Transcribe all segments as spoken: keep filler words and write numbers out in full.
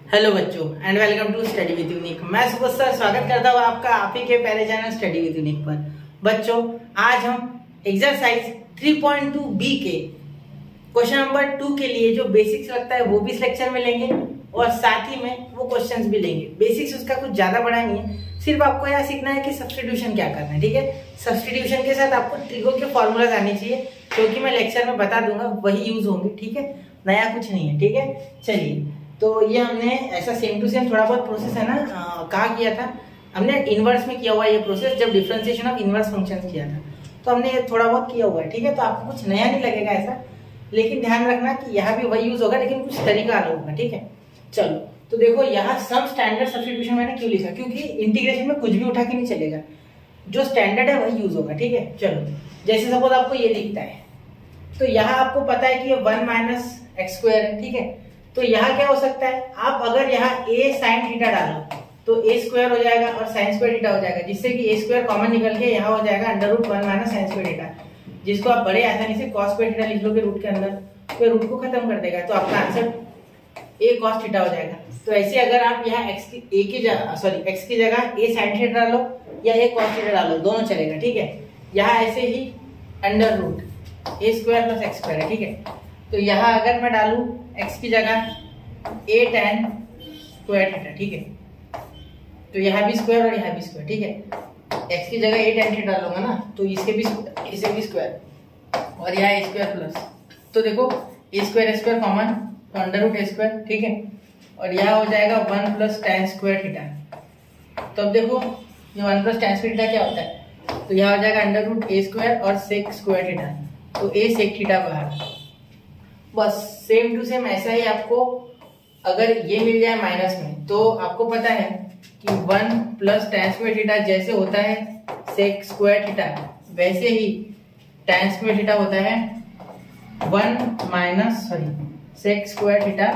Hello बच्चों and welcome to study with Unique. मैं सुबह सर स्वागत करता हूँ आपका आप ही के पहले चैनल स्टडी विद यूनिक पर। बच्चों आज हम exercise three point two B के क्वेश्चन नंबर टू के लिए जो बेसिक्स लगता है वो भी इस लेक्चर में लेंगे और साथ ही में वो क्वेश्चंस भी लेंगे। बेसिक्स उसका कुछ ज्यादा बड़ा नहीं है, सिर्फ आपको यहाँ सीखना है कि सब्स्टिट्यूशन क्या करना है। ठीक है, सब्स्टिट्यूशन के साथ आपको ट्रिगो के फॉर्मूलाज आने चाहिए क्योंकि मैं लेक्चर में बता दूंगा वही यूज होंगे। ठीक है, नया कुछ नहीं है। ठीक है, चलिए तो ये हमने ऐसा सेम टू सेम थोड़ा बहुत प्रोसेस है ना कहा किया था, हमने इनवर्स में किया हुआ ये प्रोसेस जब डिफरेंशिएशन ऑफ इनवर्स फंक्शंस किया था, तो हमने ये थोड़ा बहुत किया हुआ है। ठीक है, तो आपको कुछ नया नहीं लगेगा ऐसा, लेकिन ध्यान रखना कि यहाँ भी वही यूज होगा लेकिन कुछ तरीका अलग होगा। ठीक है, चलो तो देखो यहाँ सब स्टैंडर्ड सब्स्टिट्यूशन मैंने क्यों लिखा, क्योंकि इंटीग्रेशन में कुछ भी उठा के नहीं चलेगा, जो स्टैंडर्ड है वही यूज होगा। ठीक है, चलो जैसे सपोज आपको ये दिखता है तो यहाँ आपको पता है कि ये वन माइनस एक्स स्क्वायर है। ठीक है, तो यहाँ क्या हो सकता है, आप अगर यहाँ a साइन थीटा डालो तो a स्क्वायर हो जाएगा और साइन स्क्वायर थीटा हो जाएगा, जिससे कि a स्क्वायर कॉमन निकल के यहाँ हो जाएगा under root one minus sine square theta, जिसको आप बड़े आसानी से कॉस स्क्वायर थीटा लिख लोगे रूट के अंदर, तो रूट को खत्म कर देगा, तो आपका आंसर a कॉस थीटा हो जाएगा। तो ऐसे अगर आप यहाँ x की a की जगह सॉरी x की जगह a साइन थीटा डालो या a कॉस थीटा डालो, दोनों चलेगा। ठीक है, यहाँ ऐसे ही under root a square plus x square है। ठीक है, तो यहाँ अगर मैं डालू x की जगह a tan स्क्वायर थीटा, ठीक है, तो यहाँ भी स्क्वायर और यहाँ भी स्क्वायर। ठीक है, x की जगह a tan थीटा डालूंगा ना तो इसके भी इसे भी स्क्वायर और यहाँ a स्क्वायर प्लस, तो देखो a स्क्वायर स्क्वायर कॉमन तो अंडर रूट a स्क्वायर। ठीक है, और यहाँ हो जाएगा one plus tan square theta. तो अब देखो ये one plus tan square theta क्या होता है, तो यहाँ हो जाएगा अंडर रूट a स्क्वायर और सेक स्क्वायर थीटा, तो a सेक थीटा बाहर। बस सेम टू सेम ऐसा ही आपको अगर ये मिल जाए माइनस में, तो आपको पता है कि one plus tan square theta जैसे होता है सेक स्क्वायर थीटा, वैसे ही tan स्क्वायर थीटा होता है one minus sorry sec square theta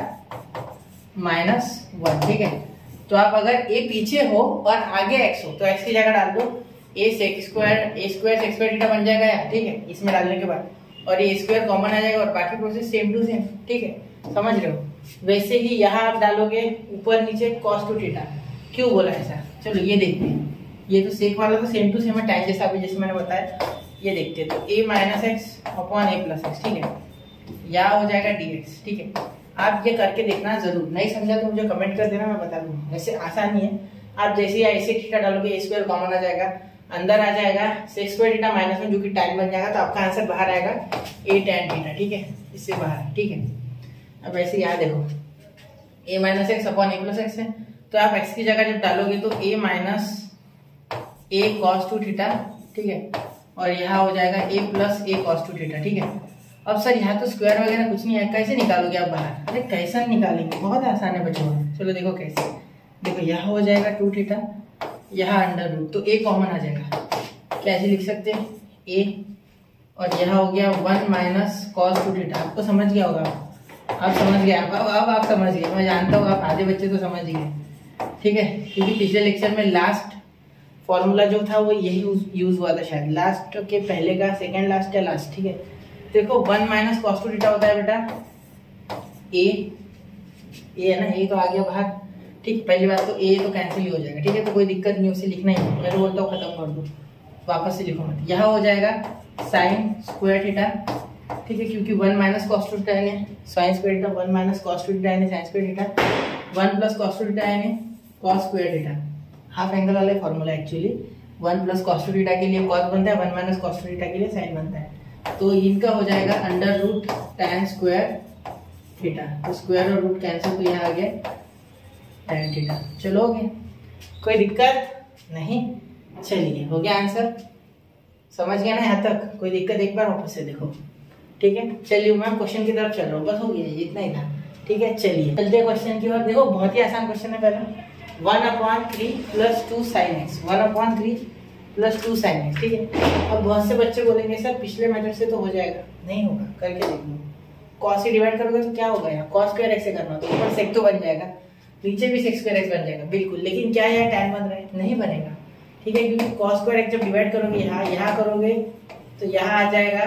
minus one. ठीक है, तो आप अगर a पीछे हो और आगे x हो तो x की जगह डाल दो a sec square a square sec square theta बन जाएगा यार। ठीक है, इसमें डालने के बाद और ये स्क्वायर कॉमन आ जाएगा और बाकी प्रोसेस सेम टू सेम। ठीक है, समझ रहे हो। वैसे ही यहाँ आप डालोगे ऊपर नीचे cos टू थीटा, क्यों बोला ऐसा, चलो ये देखते हैं। ये तो सेक वाला तो सेम टू सेम है, टाइम जैसा अभी जैसे मैंने बताया, ये देखते हैं। तो a minus x upon a plus x, ठीक है, यहाँ हो जाएगा dx। ठीक है, आप ये करके देखना जरूर, नहीं समझा तो मुझे कमेंट कर देना, मैं बता दूंगा। वैसे आसान ही है, आप जैसे ही ऐसे थीटा डालोगे a स्क्वायर कॉमन आ जाएगा, अंदर आ जाएगा सेक स्क्वायर थीटा माइनस में जो कि tan बन जाएगा, तो आपका आंसर बाहर आएगा a tan थीटा। ठीक है, इससे बाहर। ठीक है, अब ऐसे यहाँ देखो a minus x upon a plus x है, तो आप x की जगह जब डालोगे तो a minus a cos two theta, ठीक है, और यहाँ हो जाएगा a plus a cos two theta. ठीक है, अब सर यहाँ तो स्क्वायर वगैरह कुछ नहीं है, कैसे निकालोगे आप बाहर, अरे कैसे निकालेंगे, बहुत आसान है बच्चों। चलो देखो कैसे, देखो यहाँ हो जाएगा टू थीटा, यहाँ अंडर रूट, तो a कॉमन आ जाएगा, कैसे लिख सकते हैं a, और यहाँ हो गया one minus cos two theta. आपको समझ गया होगा, आप समझ गए, अब अब आप समझ गए, मैं जानता हूँ आप आधे बच्चे तो समझ गए। ठीक है, क्योंकि पिछले लेक्चर में लास्ट फॉर्मूला जो था वो यही यूज हुआ था, शायद लास्ट के पहले का सेकंड लास्ट या लास्ट। ठीक है, देखो one minus cos two theta होता है बेटा a, a है ना, a तो आ गया बाहर। ठीक, पहली बात तो a तो कैंसिल ही हो जाएगा। ठीक है, तो कोई दिक्कत नहीं, उसे लिखना ही है, मैं तो बोलता हूँ खत्म कर दो, वापस से लिखो मत। यहाँ हो जाएगा साइन स्क्वायर थीटा, ठीक है, क्योंकि one minus cos two theta है, sine square theta one minus cos two theta है sine square theta, one plus cos two theta है cos square theta, half angle वाला formula actually. One plus cos two theta के लिए cos बनता है, one minus cos two theta के लिए sine बनता है, तो इनका हो जाएगा under root tan square theta, तो स्क्वायर और रूट कैंसिल, तो यहाँ आ गया tan थीटा। चलो हो गया, कोई दिक्कत नहीं, चलिए हो गया आंसर, समझ गया ना यहाँ तक, कोई दिक्कत एक बार वापस से देखो। ठीक है, चलिए मैं क्वेश्चन की तरफ चल रहा हूँ, बस हो गया इतना ही था। ठीक है, चलिए चलते हैं क्वेश्चन की ओर। देखो बहुत ही आसान क्वेश्चन है। पहला one upon three plus two sine x, one upon three plus two sine x. ठीक है, अब बहुत से बच्चे बोलेंगे सर पिछले मेथड से तो हो जाएगा, नहीं होगा, करके देख लो। कॉस से डिवाइड करोगे तो क्या होगा, यहाँ कॉस स्क्वायर एक्स से करना तो ऊपर सेक तो बन जाएगा, नीचे भी सेक स्क्वायर एक्स बन जाएगा, बिल्कुल, लेकिन क्या यहाँ tan बन रहा है, नहीं बनेगा। ठीक है, क्योंकि कॉस स्क्वायर एक्स जब डिवाइड करोगे यहाँ यहाँ करोगे तो यहाँ आ जाएगा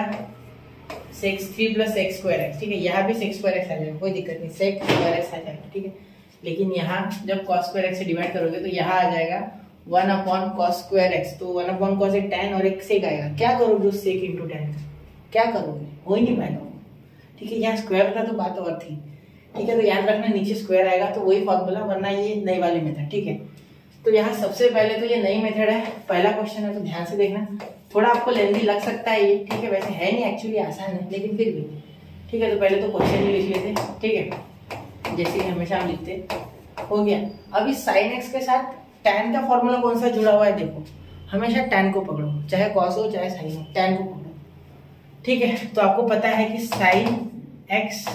sec three plus sec square x. ठीक है, यहाँ भी सेक स्क्वायर एक्स आ जाएगा, कोई दिक्कत नहीं, सेक स्क्वायर एक्स आ जाएगा। ठीक है, लेकिन यहाँ जब कॉस स्क्वायर एक्स से डिवाइड करोगे तो यहाँ आ जाएगा one upon cos square x. तो वन अपॉन कॉस एक टेन और एक सेक आएगा। क्या करोगे उस सेक इंटू टेन, क्या करोगे, हो ही नहीं पाएगा। ठीक है, यहाँ स्क्वायर था तो बात और थी। ठीक है, तो याद रखना नीचे स्क्वायर आएगा तो वही फॉर्मूला, वरना ये नई वाली मेथड। ठीक है, तो यहाँ सबसे पहले तो ये नई मेथड है, पहला क्वेश्चन है तो ध्यान से देखना। थोड़ा आपको लेंथी लग सकता है ये, ठीक है, वैसे है नहीं, एक्चुअली आसान है, लेकिन फिर भी। ठीक है, तो पहले तो क्वेश्चन ही लिख लेते। ठीक है, जैसे कि हमेशा हम लिखते, हो गया। अब इस साइन एक्स के साथ टैन का फॉर्मूला कौन सा जुड़ा हुआ है, देखो हमेशा टैन को पकड़ो, चाहे कॉस हो चाहे साइन हो, टैन को पकड़ो। ठीक है, तो आपको पता है कि साइन एक्स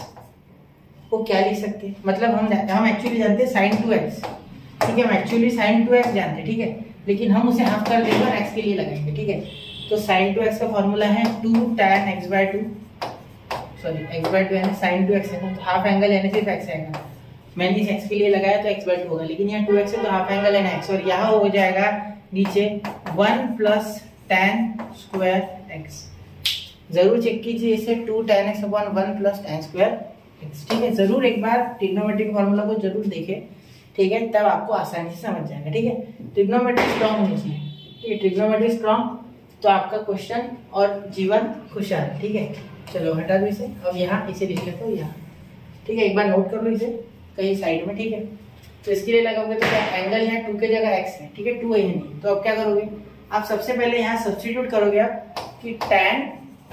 को क्या लिख सकते हैं, मतलब हम हम एक्चुअली जानते हैं साइन टू एक्स। ठीक है, हम एक्चुअली साइन टू एक्स जानते हैं। ठीक है, लेकिन हम उसे हाफ कर देंगे और एक्स के लिए लगाएंगे। ठीक है, तो साइन टू एक्स का फॉर्मूला है two tan x by two, sorry x by two है ना, साइन टू एक्स है ना, तो हाफ एंगल यानी सिर्फ एक्स आएगा। मैंने इस एक्स के लिए लगाया तो एक्स बाय टू होगा, लेकिन यहाँ टू एक्स है तो हाफ एंगल है ना एक्स, और यहाँ हो जाएगा नीचे one plus tan square x. जरूर चेक कीजिए इसे, two tan x upon one plus tan square x. ठीक है, जरूर एक बार ट्रिग्नोमेट्रिक फॉर्मूला को जरूर देखें। ठीक है, तब आपको आसानी से समझ जाएगा। ठीक है, ट्रिग्नोमेट्री स्ट्रॉन्ग होनी चाहिए। ठीक है, ट्रिग्नोमेट्री स्ट्रॉन्ग तो आपका क्वेश्चन और जीवन खुशहाल। ठीक है, चलो हटा दो इसे। अब यहाँ इसे लिख लेते हो यहाँ। ठीक है, एक बार नोट कर लो इसे कहीं साइड में। ठीक है, तो इसके लिए लगाओगे तो क्या, एंगल यहाँ टू के जगह एक्स है। ठीक है, टू है नहीं, तो अब क्या करोगे आप, सबसे पहले यहाँ सब्स्टिट्यूट करोगे आप कि tan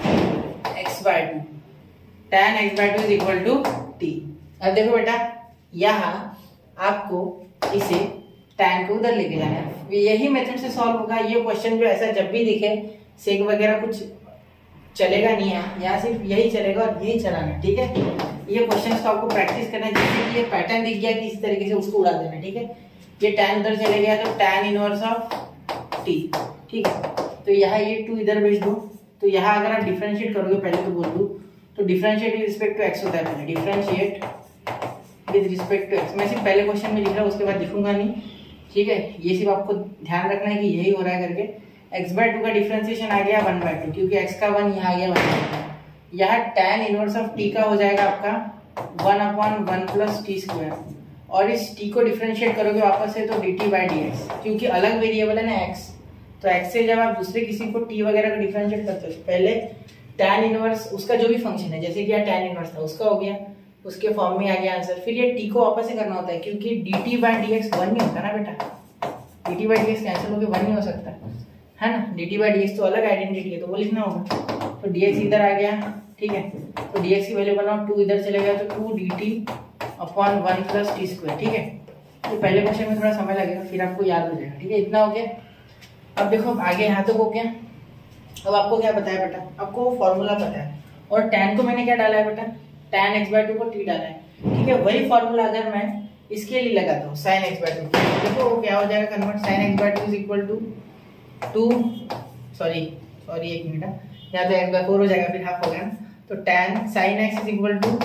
x by two, tan x by two is equal to t. अब देखो बेटा, यहाँ आपको इसे टैन को उधर लेके जाना है। यही मेथड से सॉल्व होगा ये क्वेश्चन। जो ऐसा जब भी दिखे सेक वगैरह कुछ चलेगा नहीं है, यहाँ सिर्फ यही चलेगा और यही चलाना है। ठीक है, ये क्वेश्चन को आपको प्रैक्टिस करना है। जैसे कि ये पैटर्न दिख गया कि इस तरीके से उसको उड़ा देना। ठीक है, ये टैन उधर चले गया तो टैन इनवर्स ऑफ टी। ठीक है, तो यहाँ ये टू इधर भेज दो, तो यहाँ अगर आप डिफरेंशिएट करोगे, पहले तो बोल दूं तो differentiate with respect to x होता है। पहले differentiate with respect to x, मैं सिर्फ पहले क्वेश्चन में लिख रहा हूँ, उसके बाद लिखूंगा नहीं। ठीक है, ये सिर्फ आपको ध्यान रखना है कि यही हो रहा है करके। एक्स बाय टू का डिफरेंशिएशन आ गया वन बाय टू, क्योंकि एक्स का वन यहाँ आ गया वन बाय टू। यहाँ टैन इनवर्स ऑफ टी का हो जाएगा आपका one upon one plus t square, और इस टी को डिफरेंशिएट करोगे वापस से तो d t by d x, क्योंकि अलग वेरिएबल है ना एक्स। तो एक्स से जब आप दूसरे किसी को टी वगैरह का डिफरेंशिएट करते हो, पहले टैन इनवर्स उसका जो भी फंक्शन है, जैसे कि यहाँ टैन इनवर्स था उसका हो गया, उसके फॉर्म में आ गया आंसर। फिर ये टी को वापस से करना होता है, क्योंकि d t by d x one नहीं होता ना बेटा, d t by d x cancel होकर वन नहीं हो सकता है ना, d t by d x तो अलग आइडेंटिटी है, तो वो लिखना होगा। तो डी एक्स इधर आ गया। ठीक है, तो डी एक्स की वैल्यू बनाओ, टू इधर चले गया तो two d t upon one plus t square. ठीक है, तो पहले क्वेश्चन में थोड़ा समय लगेगा, फिर आपको याद हो जाएगा। ठीक है, इतना हो गया। अब देखो आगे यहाँ तक हो गया। अब आपको क्या पता है बेटा, आपको फॉर्मूला पता है, और टैन को मैंने क्या डाला है बेटा, टैन एक्स बाय टू को टी डाला है। ठीक है, वही फॉर्मूला अगर मैं इसके लिए लगाता हूँ साइन एक्स बाय टू, देखो वो क्या हो जाएगा convert, sine x by two is equal to two sorry sorry एक मिनट, यहाँ तो एक्स बाय फोर हो जाएगा, फिर हाफ हो गया। तो tan sine x is equal to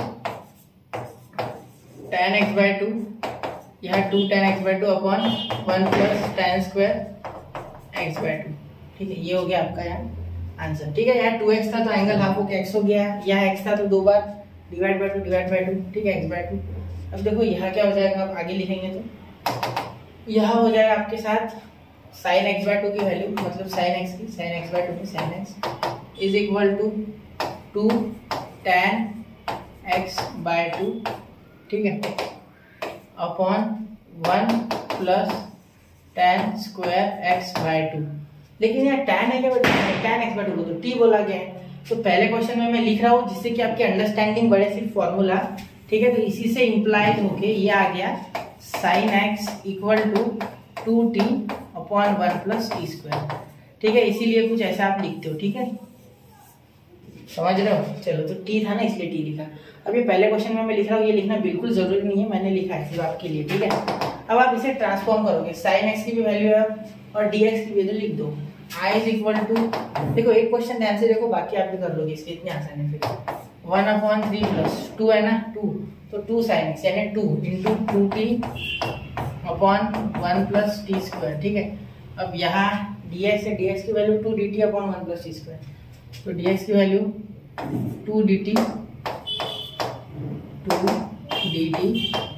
tan x by two, यहाँ two tan x by two upon one plus tan square x by two. ठीक है, ये हो गया आपका यहाँ आंसर। ठीक है, यहाँ टू एक्स था तो एंगल हाफ हो के एक्स हो गया, यहाँ एक्स था तो दो बार divide by two divide by two. ठीक है, एक्स बाय टू। अब देखो यहाँ क्या हो जाएगा, आप आगे लिखेंगे तो यहाँ हो जाएगा आपके साथ साइन एक्स बाय टू की वैल्यू, मतलब साइन एक्स की, साइन एक्स बाय टू की sine x is equal to two tan x by two. ठीक है, upon one plus tan square x by two. लेकिन यहाँ टैन है क्या बेटा, टैन एक्स बाय टू तो टी बोला गया है, तो पहले क्वेश्चन में मैं लिख रहा हूँ जिससे कि आपकी अंडरस्टैंडिंग बढ़े सिर्फ फॉर्मूला। ठीक है, तो इसी से इंप्लाइज होके ये आ गया sine x equal to two t upon one plus t square. ठीक है, इसीलिए कुछ ऐसा आप लिखते हो। ठीक है, समझ रहे हो। चलो, तो टी था ना इसलिए टी लिखा। अब ये पहले क्वेश्चन में मैं लिख रहा हूँ, ये लिखना बिल्कुल जरूरी नहीं है, मैंने लिखा है सिर्फ आपके लिए। ठीक है, अब आप इसे ट्रांसफॉर्म करोगे, साइन एक्स की भी वैल्यू है और डी एक्स की वैल्यू लिख दो, आई इज इक्वल टू, देखो एक क्वेश्चन ध्यान से देखो, बाकी आप भी कर लोगे, इसके इतने आसान है। फिर one upon three plus two है ना, टू तो टू साइन एक्स यानी two into two t upon one plus t square. ठीक है, अब यहाँ डी एक्स है, डी एक्स की value two d t upon one plus t square, तो डी एक्स की value two d t two d t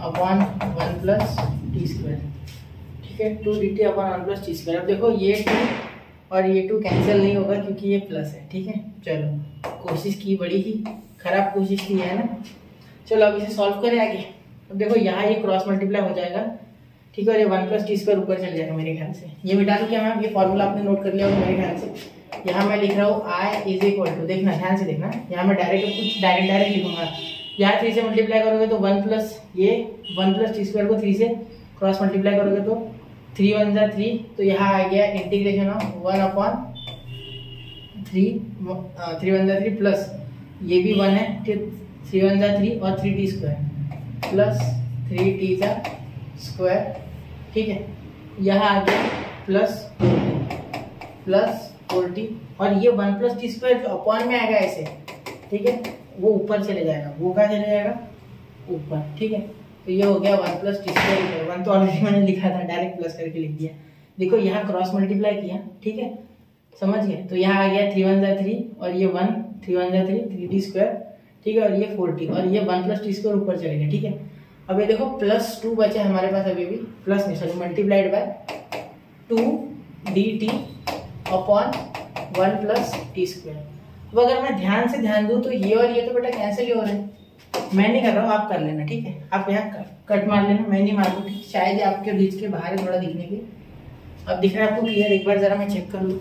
upon one plus t square, ठीक है, two d t upon one plus t square. अब देखो ये to और ये to cancel नहीं होगा क्योंकि ये प्लस है, ठीक है। चलो कोशिश की, बड़ी ही खराब कोशिश की है ना। चलो अब इसे सॉल्व करें आगे। अब देखो यहाँ ये क्रॉस मल्टीप्लाई हो जाएगा, ठीक है, और ये वन प्लस टी स्क्वायर ऊपर चल जाएगा मेरे ख्याल से। ये मिटा दूँ क्या मैम? ये फॉर्मूला आपने नोट कर लिया होगा मेरे ख्याल से। यहाँ मैं लिख रहा हूँ आई इज इक्वल टू, देखना ध्यान से देखना, यहाँ मैं डायरेक्ट कुछ डायरेक्ट डायरेक्ट लिखूंगा। यहाँ थ्री से मल्टीप्लाई करोगे तो वन प्लस ये वन प्लस टी स्क्वायर को थ्री से क्रॉस मल्टीप्लाई करोगे तो थ्री वन जा थ्री, तो यहाँ आ गया integration of one upon three, three one जा थ्री प्लस ये भी वन है, थ्री वन जा थ्री और three t square plus three t जा स्क्वायर, ठीक है। यहाँ आ गया प्लस प्लस फोर्टी और ये वन प्लस टी स्क्वायर जो अपॉन में आएगा ऐसे, ठीक है, वो ऊपर चले जाएगा, वो कहाँ चले जाएगा? ऊपर, ठीक है। तो ये हो गया one plus t square, one तो ऑलरेडी मैंने लिखा था, डायरेक्ट प्लस करके लिख दिया। देखो यहाँ क्रॉस मल्टीप्लाई किया, ठीक है, समझ गए। तो यहाँ आ गया थ्री वन जा थ्री और ये वन, थ्री वन जा थ्री, थ्री टी स्क्वायर, ठीक है, और ये फोर्टी और ये वन प्लस टी स्क्वायर ऊपर चले गए, ठीक है। अब ये देखो प्लस टू बचे हमारे पास अभी भी, प्लस नहीं sorry multiplied by two d t upon one plus t square. अब अगर मैं ध्यान से ध्यान दूं तो ये और ये तो बेटा कैंसिल ही हो रहे हैं। मैं नहीं कर रहा हूँ, आप कर लेना, ठीक है। आप यहाँ कट मार लेना, मैं नहीं मारूँ, शायद आपके बीच के बाहर है थोड़ा दिखने के। अब दिख रहा है आपको क्लियर? एक बार जरा मैं चेक कर लूँ,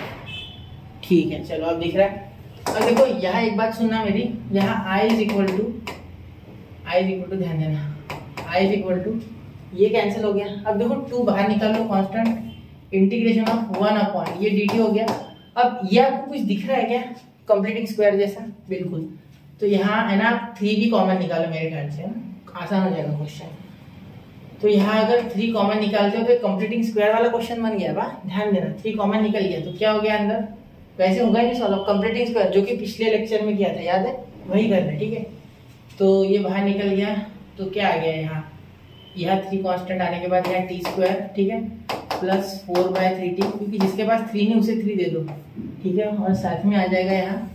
ठीक है, चलो अब दिख रहा है। अब देखो यहाँ एक बात सुनना मेरी, यहाँ आई is equal to I is equal to ध्यान देना, आई इज इक्वल टू ये कैंसिल हो गया। अब देखो टू बाहर निकाल लो, constant integration of one upon ये डी टी हो गया। अब ये आपको कुछ दिख रहा है क्या कंप्लीटिंग स्क्वायर जैसा? बिल्कुल। तो यहाँ है ना, थ्री भी कॉमन निकालो मेरे ख्याल से, आसान हो जाएगा क्वेश्चन। तो यहाँ अगर थ्री कॉमन निकालते हो तो कंप्लीटिंग स्क्वायर वाला क्वेश्चन बन गया। बा ध्यान देना, थ्री कॉमन निकल गया तो क्या हो गया अंदर? वैसे होगा ही नहीं सॉल्व, कंप्लीटिंग स्क्वायर जो कि पिछले लेक्चर में किया था, याद है? वही करना, ठीक है। तो ये बाहर निकल गया तो क्या आ गया यहाँ, यहाँ थ्री कांस्टेंट आने के बाद यहाँ टी स्क्वायर, ठीक है, plus four by three t, क्योंकि जिसके पास थ्री नहीं उसे थ्री दे दो, ठीक है। और साथ में आ जाएगा यहाँ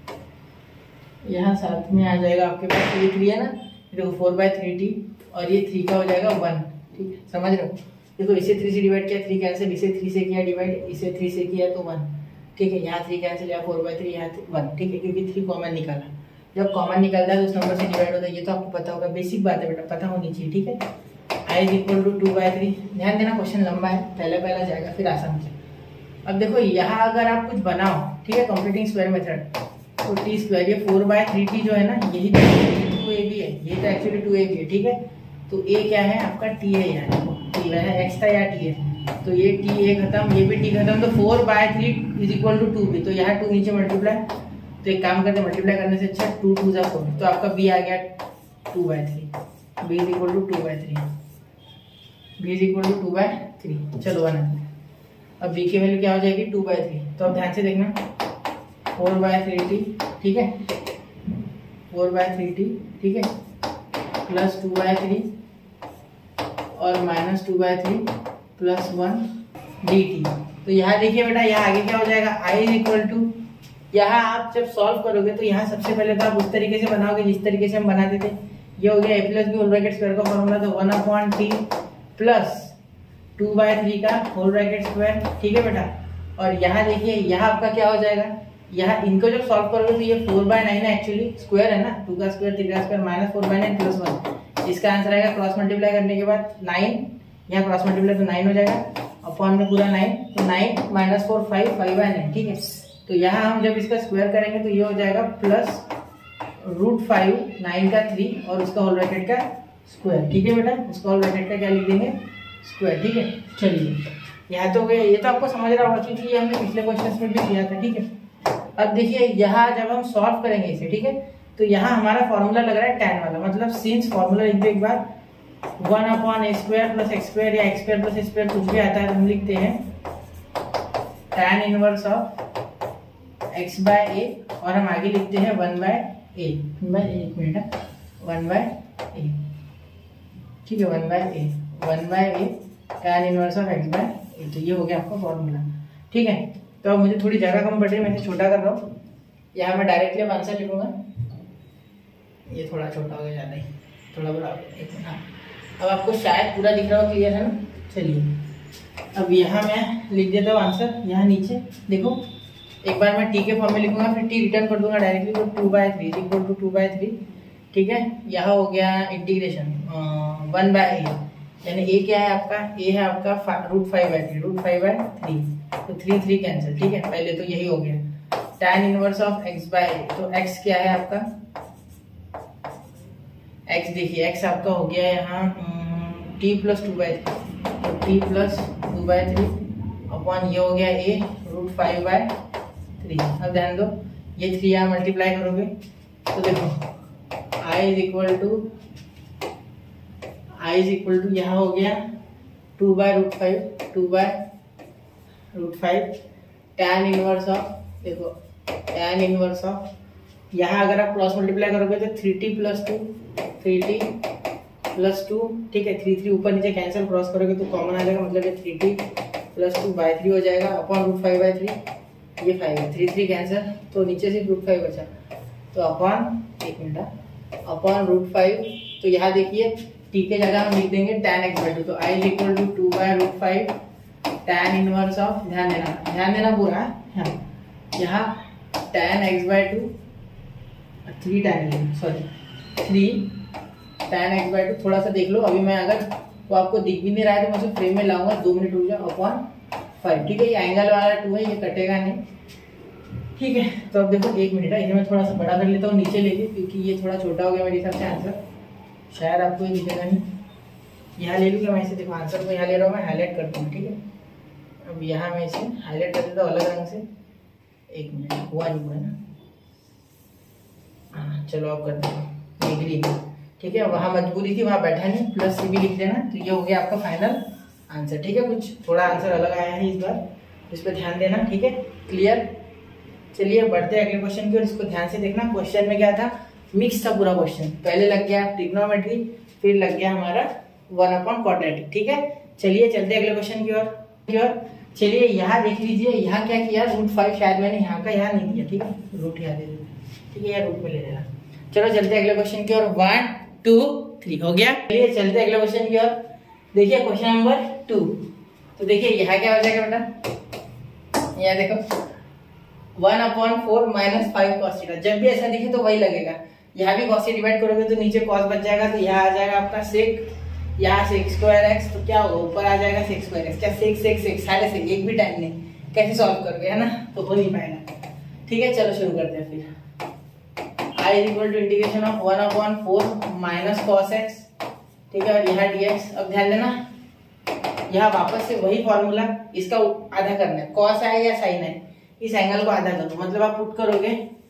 यहाँ साथ में आ जाएगा आपके पास ये थ्री है ना, देखो फोर बाय थ्री टी और ये थ्री का हो जाएगा वन, ठीक है, समझ रहे हो? देखो इसे थ्री से डिवाइड किया, थ्री कैंसिल, इसे थ्री से किया डिवाइड, इसे थ्री से किया तो वन, ठीक है। यहाँ थ्री कैंसिल, यहाँ फोर बाय थ्री, यहाँ वन, ठीक है, क्योंकि थ्री कॉमन निकाला। जब कॉमन निकलता है तो उस नंबर से डिवाइड होता है, ये तो आपको पता होगा, बेसिक बात है बेटा, पता होनी चाहिए, ठीक है। I is equal to two by three, ध्यान देना क्वेश्चन लंबा है, पहले पहला जाएगा फिर आसान से। अब देखो यहाँ अगर आप कुछ बनाओ, ठीक है, कंप्लीटिंग स्क्वायर मेथड, तो टी स्क्वायर ये फोर बाय थ्री टी जो है ना, यही टू ए बी है, ये तो एक्चुअली टू ए बी है, ठीक है। तो ए क्या है आपका? टी है, यहाँ टी है, एक्स था या टी है, तो ये टी ए खत्म, ये भी टी खत्म, तो four by three is equal to two b, तो यहाँ टू नीचे मल्टीप्लाई, तो एक काम करते हैं, मल्टीप्लाई करने से अच्छा टू टू जा फोर, तो आपका बी आ गया two by three, b is equal to two by three, b is equal to two by three. चलो बना, अब बी की वैल्यू क्या हो जाएगी? Two by three. तो अब ध्यान से देखना, फोर बाय थ्री टी, ठीक है, फोर बाय थ्री टी, ठीक है, प्लस टू बाय थ्री और minus two by three plus one d t. तो यहाँ देखिए बेटा, यहाँ आगे क्या हो जाएगा? आई इज इक्वल टू, यहाँ आप जब सॉल्व करोगे तो यहाँ सबसे पहले तो आप उस तरीके से बनाओगे जिस तरीके से हम बनाते थे। ये हो गया a plus b whole bracket square का फॉर्मूला, तो one upon t plus two by three का होल ब्रैकेट स्क्वायर, ठीक है बेटा। और यहाँ देखिए, यहाँ आपका क्या हो जाएगा? यहाँ इनको जब सॉल्व करोगे तो ये फोर बाय नाइन है, एक्चुअली स्क्वायर है ना, टू का स्क्वायर, थ्री का square, minus four by nine plus one, इसका आंसर आएगा क्रॉस मल्टीप्लाई करने के बाद नाइन, यहाँ क्रॉस मल्टीप्लाई तो नाइन हो जाएगा, अपॉन में पूरा नाइन, तो nine minus four five, five by nine, ठीक है। तो यहाँ हम जब इसका स्क्वायर करेंगे तो ये हो जाएगा प्लस रूट फाइव, नाइन का थ्री और उसका होल ब्रैकेट का स्क्वायर, ठीक है बेटा, उसका होल ब्रैकेट का क्या लिख देंगे? स्क्वायर, ठीक है। चलिए यहाँ तो ये तो आपको समझ रहा होगा क्योंकि ये हमने पिछले क्वेश्चन में भी किया था, ठीक है। अब देखिए यहाँ जब हम सॉल्व करेंगे इसे, ठीक है, तो यहाँ हमारा फॉर्मूला लग रहा है टेन वाला, मतलब सिंस फॉर्मूला लिख दो एक बार, one upon a square plus x square या x square plus a square कुछ भी आता है, हम लिखते हैं tan inverse of x by a, और हम आगे लिखते हैं वन बाय ए, एक मिनट, वन बाय ए, ठीक है, one by a, one by a tan inverse of x by a. तो ये हो गया आपका फॉर्मूला, ठीक है। तो अब मुझे थोड़ी जगह कम पड़ रही है, मैं इसे छोटा कर रहा हूँ, यहाँ मैं डायरेक्टली आंसर लिखूंगा, ये थोड़ा छोटा हो गया, ज़्यादा ही, थोड़ा बड़ा, एक मिनट, हाँ अब आपको शायद पूरा दिख रहा हो, क्लियर है ना। चलिए अब यहाँ मैं लिख देता हूँ आंसर, यहाँ नीचे देखो, एक बार मैं टी के फॉर्म में लिखूंगा, फिर टी रिटर्न कर दूंगा डायरेक्टली, तो two by three equal to two by three, ठीक है। यहाँ हो गया इंटीग्रेशन वन बाय ए, यानी ए क्या है आपका, ए है आपका root five by three, root five by three, तो थ्री थ्री कैंसिल, ठीक है। पहले तो यही हो गया tan inverse of x by a, तो x क्या है आपका, x देखिए x आपका हो गया यहाँ t plus two by three, तो t plus two by three upon ये हो गया a root five by three. अब ध्यान दो, ये थ्री यहाँ मल्टीप्लाई करोगे तो देखो i is equal to i is equal to यहाँ हो गया two by root five, two by root five tan inverse of, देखो tan इनवर्स ऑफ, यहाँ अगर आप क्रॉस मल्टीप्लाई करोगे तो three t plus two, three t plus two, ठीक है। थ्री थ्री ऊपर नीचे कैंसिल, क्रॉस करोगे तो कॉमन आ जाएगा, मतलब ये three t plus two by three हो जाएगा upon root five by three, ये फाइव है, थ्री थ्री कैंसिल, तो नीचे से रूट फाइव बचा, तो अपॉन एक मिनट अपॉन रूट फाइव, तो यहाँ देखिए टी के जगह हम लिख देंगे tan एक्स बाई टू, तो आई is equal to two by root five tan inverse of, ध्यान देना ध्यान देना पूरा, हाँ यहाँ tan x by two three tan sorry three tan x by two, थोड़ा सा देख लो, अभी मैं अगर वो आपको दिख भी नहीं रहा है तो मैं उसे फ्रेम में लाऊंगा, दो मिनट रुक जाओ, अपॉन फाइव, ठीक है। ये एंगल वाला टू है, ये कटेगा नहीं, ठीक है। तो अब देखो एक मिनट है, इसे मैं थोड़ा सा बड़ा कर लेता हूँ नीचे लेके, क्योंकि ये थोड़ा छोटा हो गया मेरे हिसाब से आंसर, शायद आपको ये दिखेगा नहीं, यहाँ ले लूँगा मैं इसे, देखो आंसर को यहाँ ले रहा हूँ मैं, हाईलाइट कर दूँगा, ठीक है। अब यहाँ मैं इसे हाईलाइट कर देता हूँ अलग रंग से, एक मिनट हुआ नहीं हुआ ना, हाँ चलो आप कर दो ये ग्रीन, ठीक है। वहाँ मजबूरी थी, वहाँ बैठा नहीं, प्लस सी भी लिख देना, तो ये हो गया आपका फाइनल आंसर, ठीक है। कुछ थोड़ा आंसर अलग आया है इस बार, इस पर ध्यान देना, ठीक है, क्लियर। चलिए बढ़ते हैं अगले क्वेश्चन की ओर, इसको ध्यान से देखना। क्वेश्चन में क्या था, मिक्स था पूरा क्वेश्चन, पहले लग गया ट्रिग्नोमेट्री, फिर लग गया हमारा वन अपॉन क्वाड्रेटिक, ठीक है। चलिए चलते अगले क्वेश्चन की ओर की ओर चलिए यहाँ देख लीजिए, यहाँ क्या किया, रूट फाइव, शायद मैंने यहाँ का यहाँ नहीं दिया, ठीक है, रूट यहाँ दे देना, ठीक है, यहाँ रूट में ले लेना। चलो चलते अगले क्वेश्चन की ओर, वन टू थ्री हो गया। चलिए चलते अगले क्वेश्चन की ओर, देखिए क्वेश्चन नंबर टू, तो देखिए यहाँ क्या हो जाएगा बेटा, यहाँ देखो one upon four minus five cos theta, जब भी ऐसा दिखे तो वही लगेगा, यहाँ भी कॉस से डिवाइड करोगे तो नीचे कॉस बच जाएगा, तो यहाँ आ जाएगा आपका सेक, यहाँ सेक स्क्वायर एक्स, तो क्या होगा ऊपर आ जाएगा सेक स्क्वायर एक्स, क्या सेक सेक सेक सारे सेक, एक भी टाइम नहीं, कैसे सॉल्व करोगे, है ना, तो हो नहीं पाएगा, ठीक है। चलो शुरू करते हैं फिर, i is equal to integration of one upon four minus cos x, ठीक है, और यहाँ dx। अब ध्यान देना यहाँ वापस से वही फॉर्मूला, इसका आधा करना है, कॉस है या साइन है, इस एंगल को आधा करो, मतलब आप पुट करोगे,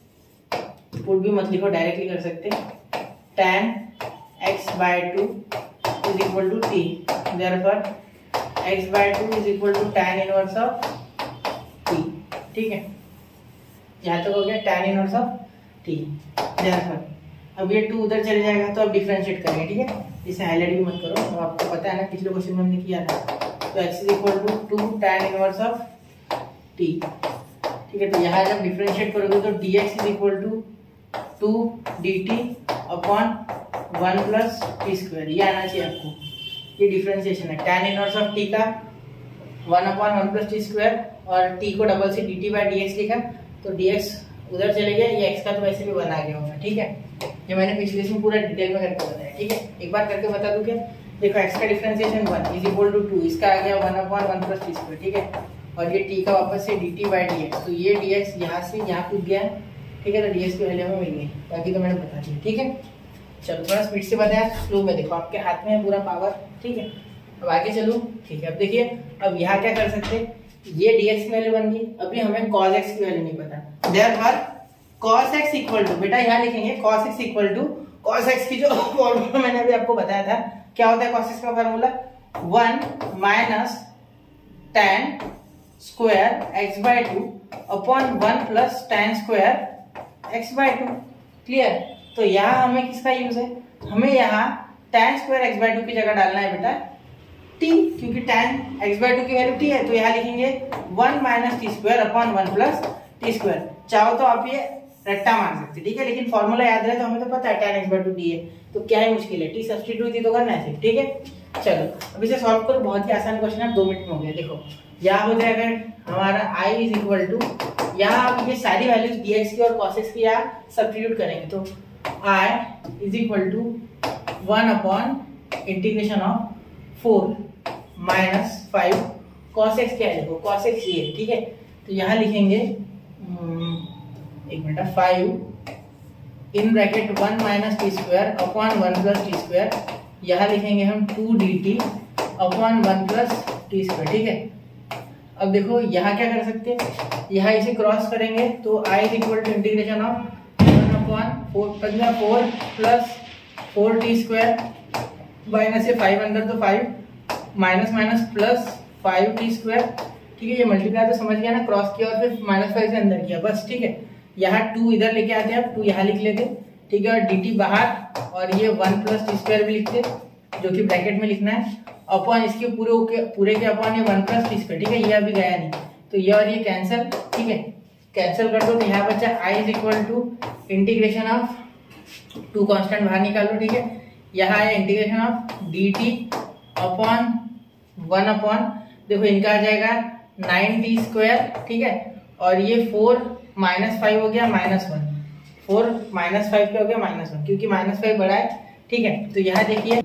पुट भी मत लिखो डायरेक्टली कर सकते, tan x by two is equal to t, therefore x by two is equal to tan inverse of t, ठीक है, यहाँ तक हो गया tan inverse of t, therefore अब ये टू उधर चले जाएगा तो अब डिफरेंशिएट करेंगे, ठीक है, इसे हाईलाइट भी मत करो, तो आपको पता है ना पिछले क्वेश्चन में हमने किया था, तो x is equal to two tan inverse of t, ठीक है। तो यहाँ जब डिफरेंशिएट करोगे तो dx is equal to two d t upon one plus t square, ये आना चाहिए आपको, ये डिफरेंशिएशन है, tan इनवर्स ऑफ t का one upon one plus t square, और t को डबल से dt बाय dx लिखा, तो dx उधर चले गया, ये x का तो वैसे भी वन आ गया होगा, ठीक है, ये मैंने पिछले इसमें पूरा डिटेल में करके बताया, ठीक है। एक बार करके बता दूं क्या, देखो x का differentiation one is equal to two, इसका आ गया one upon one plus t square, ठीक है, और ये t का वापस से dt बाय dx, तो ये dx यहाँ से यहाँ कूद गया, ठीक है, तो dx की वैल्यू हमें मिल गई, बाकी तो मैंने बता दिया, ठीक है। चलो थोड़ा स्पीड से बताया, स्लो में देखो, आपके हाथ में है पूरा पावर, ठीक है। अब आगे चलो, ठीक है, अब देखिए अब यहाँ क्या कर सकते हैं, ये dx की वैल्यू बन गई, अभी हमें cos x की वैल्यू नहीं पता, therefore cos x equal to, बेटा यहाँ लिखेंगे cos x equal to, cos x की जो फॉर्मूला मैंने अभी आपको बताया था, क्या होता है cos x का formula, one minus tan square x by two upon one plus tan square x by two, clear. तो यहाँ हमें किसका यूज है, हमें यहाँ tan square x by two की जगह डालना है बेटा t, क्योंकि tan x बाय टू की वैल्यू t है, तो यहाँ लिखेंगे one minus t square upon one plus t square, चाहो तो आप ये रट्टा मार सकते, ठीक है, लेकिन फॉर्मूला याद रहे तो हमें तो पता है tan x by two t है, तो क्या ही मुश्किल है, टी सब्स्टिट्यूट ही तो करना है, ठीक है। चलो अब इसे सॉल्व करो, बहुत ही आसान क्वेश्चन है, दो मिनट में हो गया। देखो यहाँ हो जाएगा हमारा i इज इक्वल टू, यहाँ आप ये सारी वैल्यूज dx की और cos x की यहाँ सब्स्टिट्यूट करेंगे, तो i is equal to one upon integration of four minus five cos x क्या है, देखो cos x ये, ठीक है। तो यहाँ लिखेंगे एक minute, five in bracket one minus t square upon one plus t square, यहाँ लिखेंगे हम two d t upon one plus t square, ठीक है। अब देखो यहाँ क्या कर सकते हैं, यहाँ इसे क्रॉस करेंगे तो i is equal to integration of one upon four पंद्रह four plus four t square minus से फाइव अंदर तो five minus minus plus five t square, ठीक है। ये मल्टीप्लाई तो समझ गया ना, क्रॉस किया और फिर माइनस फाइव से अंदर किया, बस, ठीक है। यहाँ टू इधर लेके आते हैं, अब टू यहाँ लिख लेते, ठीक है, और डी टी बाहर और ये वन प्लस टी स्क्वायर भी लिखते, जो कि ब्रैकेट में लिखना है, अपॉन इसके पूरे के पूरे के अपॉन ये वन प्लस टी स्क्वायर, ठीक है। ये अभी गया नहीं तो ये और ये कैंसिल, ठीक है, कैंसिल कर दो, तो यहाँ बचा i is equal to integration of two constant बाहर निकालो, ठीक है। यहाँ है integration of d t upon one upon, देखो इनका आ जाएगा नाइन टी स्क्वायर, ठीक है, और ये फोर माइनस फाइव हो गया minus one, four minus five क्या हो गया माइनस वन, क्योंकि माइनस फाइव बड़ा है, ठीक है। तो यहाँ देखिए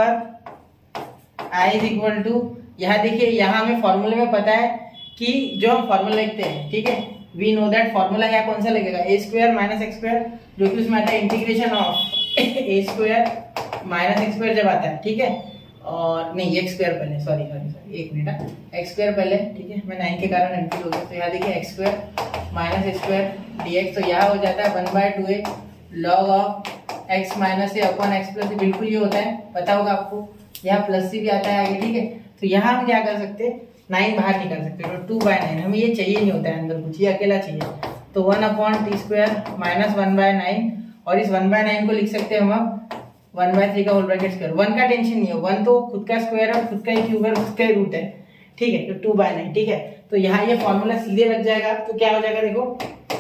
therefore i is equal to, यहाँ देखिए यहाँ हमें फॉर्मूले में पता है कि जो हम फॉर्मूला लिखते हैं, ठीक है, वी नो दैट फॉर्मूला यहाँ कौन सा लगेगा, a square minus x square, जो कि उसमें आता है integration of a square minus x square जब आता है, ठीक है, और नहीं एक्स स्क्वायर पहले, सॉरी सॉरी सॉरी एक मिनट, एक्स स्क्वायर पहले, ठीक है, मैं नाइन के कारण कंफ्यूज हो गया। तो यहाँ देखिए x square minus x square d x, तो यहाँ हो जाता है one by two a log of x minus a upon x plus a, बिल्कुल ये होता है, पता होगा आपको, यहाँ प्लस सी भी आता है आगे, ठीक है। तो यहाँ हम क्या कर सकते हैं, नाइन बाहर निकाल सकते हैं, तो टू बाय नाइन, हमें ये चाहिए नहीं होता है अंदर कुछ, ये अकेला चाहिए, तो one upon t square minus one by nine, और इस वन बाय नाइन को लिख सकते हैं हम अब वन बाय थ्री का होल ब्रैकेट स्क्वायर, वन का टेंशन नहीं है, वन तो खुद का स्क्वायर है, खुद का ही क्यूब है, खुद का ही रूट है, ठीक है, तो टू बाय नाइन, ठीक है। तो यहाँ ये फॉर्मूला सीधे लग जाएगा, तो क्या हो जाएगा, देखो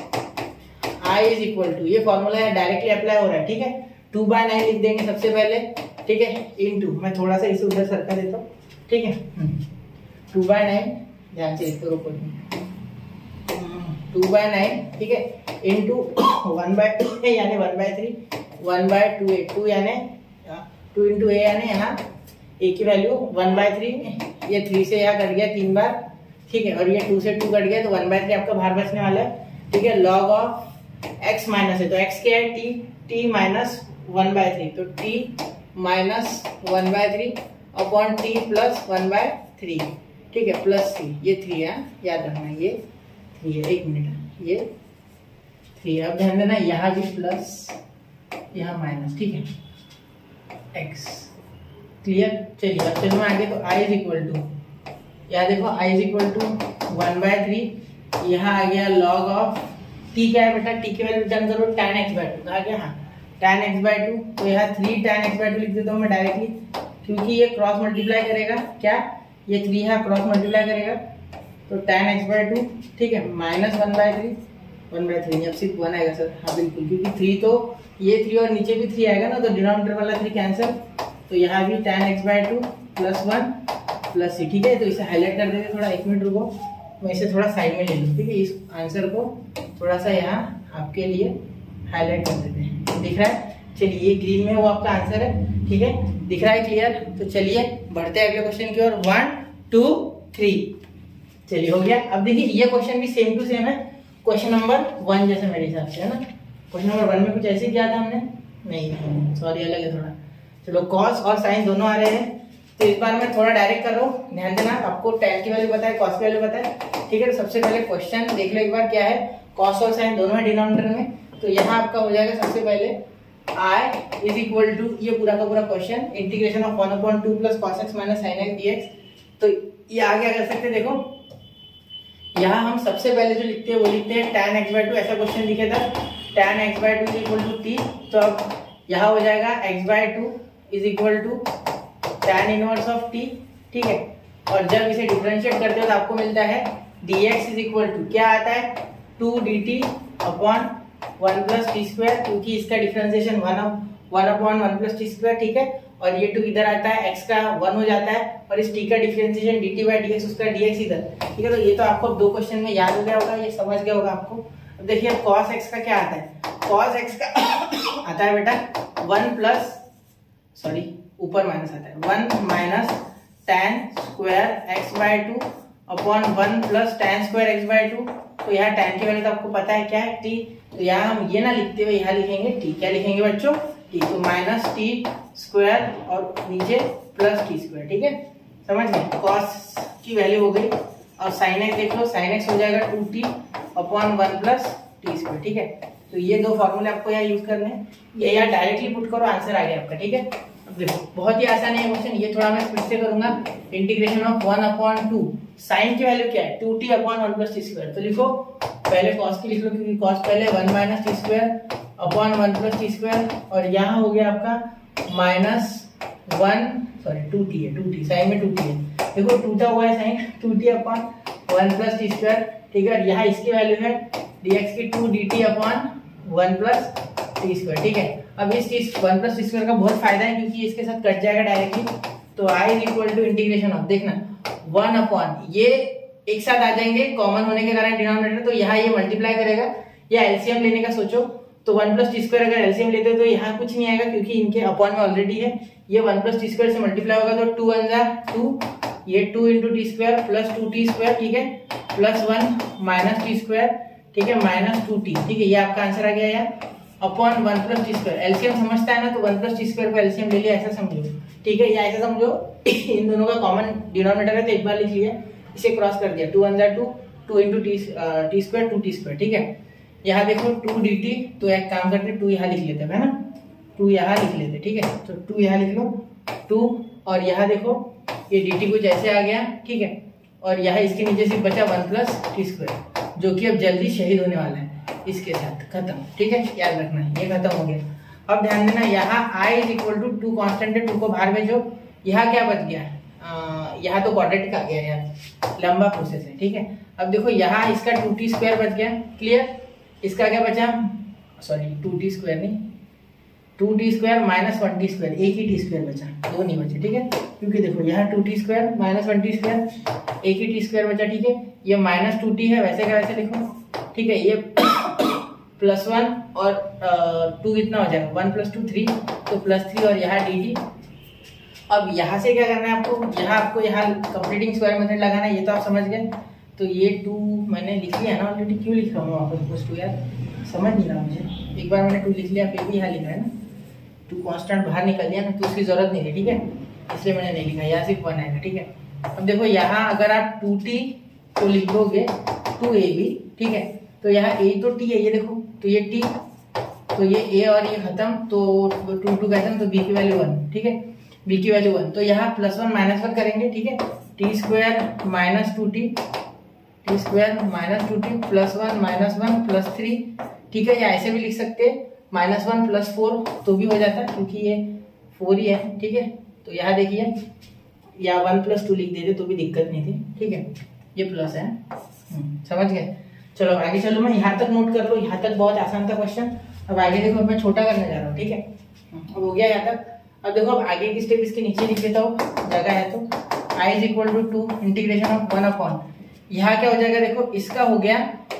i इज इक्वल टू, ये फॉर्मूला है डायरेक्टली अप्लाई हो रहा है, ठीक है, टू बाय नाइन लिख देंगे सबसे पहले, ठीक है, इन टू, मैं थोड़ा सा इसे उधर सरका देता हूँ, ठीक है, टू बाय नाइन, ध्यान से इसको रोको, टू बाय नाइन, ठीक है, into one by two यानी one by three, one by two a, two यानी टू इंटू ए यानी यहाँ ए की वैल्यू वन बाय थ्री, ये थ्री से यहाँ कट गया तीन बार, ठीक है, और ये टू से टू कट गया, तो वन बाय थ्री आपका बाहर बचने वाला है, ठीक है। लॉग ऑफ x माइनस है, तो x क्या है, t, t minus one by three, तो t minus one by three upon t plus one by three, ठीक है, प्लस थ्री, ये थ्री है, याद रखना ये थ्री है, एक मिनट, ये थ्री है, अब ध्यान देना यहाँ भी प्लस यहाँ माइनस, ठीक है, x, क्लियर। चलिए अब चलो मैं आगे, तो i इज इक्वल टू, यहाँ देखो i is equal to one by three, यहाँ आ गया लॉग ऑफ t क्या है बेटा, t की वैल्यू रिटर्न करो tan x बाय टू, आ गया, हाँ tan x बाय टू, तो यहाँ three tan x by two लिख देता हूँ मैं डायरेक्टली, क्योंकि ये क्रॉस मल्टीप्लाई करेगा, क्या ये थ्री है क्रॉस मल्टीप्लाई करेगा, तो tan x बाय टू, ठीक है, minus one by three, one by three, अब सिर्फ वन आएगा सर, हाँ बिल्कुल, क्योंकि थ्री तो ये थ्री और नीचे भी थ्री आएगा ना, तो डिनोमिनेटर वाला थ्री कैंसिल, तो यहाँ भी tan x by two plus one plus c, ठीक है। तो इसे हाईलाइट कर देते, थोड़ा एक मिनट रुको, मैं इसे थोड़ा साइड में ले लूँ, ठीक है, इस आंसर को थोड़ा सा यहाँ आपके लिए हाईलाइट कर देते हैं, दिख रहा है, चलिए ये ग्रीन में वो आपका आंसर है, ठीक है, दिख रहा है क्लियर। तो चलिए बढ़ते हैं अगले क्वेश्चन की ओर, वन टू थ्री, चलिए हो गया। अब देखिए ये क्वेश्चन भी सेम टू सेम है क्वेश्चन नंबर वन जैसे मेरे हिसाब से, है ना, क्वेश्चन नंबर वन में कुछ ऐसे किया था हमने, नहीं सॉरी अलग है थोड़ा, चलो कॉस और साइन दोनों आ रहे हैं, तो इस बार मैं थोड़ा डायरेक्ट कर रहा हूँ, ध्यान देना, आपको tan की वैल्यू पता है, कॉस की वैल्यू पता है, ठीक है। तो सबसे पहले क्वेश्चन देख लो एक बार क्या है, कॉस और साइन दोनों है डिनोमिनेटर में, तो यहाँ आपका हो जाएगा सबसे पहले i इज इक्वल टू, ये पूरा का पूरा question integration of one upon two plus cos x minus sine x d x, तो ये आगे कर सकते हैं, देखो यहाँ हम सबसे पहले जो लिखते हैं वो लिखते हैं tan x बाय टू, ऐसा क्वेश्चन लिखे था tan x by two is equal to t, तो अब यहाँ हो जाएगा x by two is equal to tan inverse of t, ठीक है, और जब इसे डिफरेंशिएट करते हो तो आपको मिलता है dx इज इक्वल टू क्या आता है, two d t upon one plus t square, क्योंकि इसका differentiation one one upon one plus t square, ठीक है, और ये टू इधर आता है, एक्स का वन हो जाता है, और इस टी का differentiation d t by d x, उसका डी एक्स इधर, ठीक है। तो ये तो आपको दो क्वेश्चन में याद हो गया होगा, ये समझ गया होगा आपको। अब देखिए कॉस एक्स का क्या आता है, कॉस एक्स का आता है बेटा वन प्लस सॉरी ऊपर माइनस आता है one minus tan square x by two upon one plus tan square x by two. तो यहाँ टेन की वैल्यू तो आपको पता है क्या है, टी। तो यहाँ हम ये ना लिखते हुए यहाँ लिखेंगे टी, क्या लिखेंगे बच्चों, टी। तो माइनस टी स्क्वायर और नीचे प्लस टी स्क्वायर, ठीक है, समझ गए। कॉस की वैल्यू हो गई, और साइन एक्स देख लो, साइन एक्स हो जाएगा two t upon one plus t square, ठीक है। तो ये दो फॉर्मूले आपको यहाँ यूज करने हैं, ये यहाँ डायरेक्टली पुट करो, आंसर आ गया आपका, ठीक है। अब देखो बहुत ही आसान है क्वेश्चन, ये थोड़ा मैं स्पीड से करूंगा। Integration of one upon two, sine की वैल्यू क्या है, two t upon one plus t square. तो लिखो पहले कॉस की लिख लो, क्योंकि कॉस पहले one minus t square upon one plus t square, और यहाँ हो गया आपका minus one sorry two t है, टू टी साइन में टू टी है, देखो टूटा हुआ है sine, two t upon one plus t square, ठीक है। यहाँ इसकी वैल्यू है डी एक्स की two d t upon one plus t square, ठीक है। अब इस चीज वन प्लस टी स्क्वायर का बहुत फायदा है, क्योंकि इसके साथ कट जाएगा डायरेक्टली। तो आई is equal to integration of, देखना वन अपॉन ये एक साथ आ जाएंगे कॉमन होने के कारण डिनोमिनेटर, तो यहाँ ये मल्टीप्लाई करेगा, या एलसीएम लेने का सोचो तो वन प्लस टी स्क्वायर अगर एलसीएम लेते हो तो यहाँ कुछ नहीं आएगा, क्योंकि इनके अपॉन में ऑलरेडी है। ये वन प्लस टी स्क्वायर से मल्टीप्लाई होगा तो टू वन जा टू, ये two into t square plus two t square, ठीक है, plus one minus t square, ठीक है, माइनस टू टी, ठीक है। ये आपका आंसर आ गया यार, upon one plus t square. LCM समझता है ना, तो वन प्लस टी स्क्वायर को एलसीएम ले लिया, ऐसा समझो, ठीक है, या ऐसा समझो इन दोनों का कॉमन डिनोमिनेटर है, तो एक बार लिख लिया, इसे क्रॉस कर दिया, टू वन जा two, two into t t square two t square, ठीक है। यहाँ देखो टू डी टी, तो एक काम करते टू यहाँ लिख लेते हैं ना, टू यहाँ लिख लेते, ठीक है। तो टू यहाँ लिख लो, टू, और यहाँ देखो ये डी टी कुछ ऐसे आ गया, ठीक है, और यहाँ इसके नीचे सिर्फ बचा वन प्लस टी स्क्वायर, जो कि अब जल्दी शहीद होने वाला है इसके साथ, खत्म, ठीक है, याद रखना ये खत्म हो गया। अब ध्यान देना, यहाँ आई is equal to two constant है, टू को बाहर भेजो, यहाँ क्या बच गया, यहाँ तो क्वाड्रेटिक आ गया यार, लंबा प्रोसेस है, ठीक है। अब देखो यहाँ इसका टू टी स्क्वायर बच गया, क्लियर। इसका क्या बचा, सॉरी टू टी स्क्वायर नहीं, two t square minus one t square, एक ही टी स्क्वायर बचा, दो नहीं बचे, ठीक है, क्योंकि देखो यहाँ two t square minus one t square, एक ही टी स्क्वायर बचा, ठीक है। ये माइनस टू टी है, वैसे का वैसे लिखो, ठीक है। ये प्लस वन और टू कितना हो जाएगा, वन प्लस टू थ्री, तो प्लस थ्री, और यहाँ डी टी। अब यहाँ से क्या करना है आपको, यहाँ आपको यहाँ कंप्लीटिंग स्क्वायर मेथड लगाना है, ये तो आप समझ गए। तो ये टू मैंने लिख लिया ना ऑलरेडी, क्यों लिख रहा हूँ वापस प्लस टू, यार समझ नहीं रहा मुझे, एक बार मैंने टू लिख लिया, फिर भी यहाँ लिखा है ना, टू कॉन्स्टेंट बाहर निकल दिया ना, तो उसकी जरूरत नहीं है, ठीक है, इसलिए मैंने नहीं लिखा, यहाँ सिर्फ वन आएगा, ठीक है। अब देखो यहाँ अगर आप टू टी तो लिख दोगे टू ए बी, ठीक है, तो यहाँ ए तो टी है, ये देखो, तो ये टी, तो ये ए और ये खत्म, तो टू टू खत्म, तो बी की वैल्यू वन, ठीक है, बी की वैल्यू वन। तो यहाँ प्लस वन माइनस वन करेंगे, ठीक है, t square minus two t, t square minus two t plus one minus one plus three, ठीक है, या ऐसे भी लिख सकते माइनस वन प्लस फोर, तो भी हो जाता है, क्योंकि ये फोर ही है, ठीक है। तो यहाँ देखिए, या वन प्लस टू लिख देते तो भी दिक्कत नहीं थी, ठीक है, ये प्लस है, समझ गए। चलो आगे चलो, मैं यहाँ तक नोट कर लो, यहाँ तक बहुत आसान था क्वेश्चन। अब आगे देखो, मैं छोटा करने जा रहा हूँ, ठीक है, अब हो गया यहाँ तक। अब देखो, अब आगे की स्टेप इसके नीचे लिख देता हूँ, जगह है तो, आई is equal to two integration of one upon, यहाँ क्या हो जाएगा, देखो इसका हो गया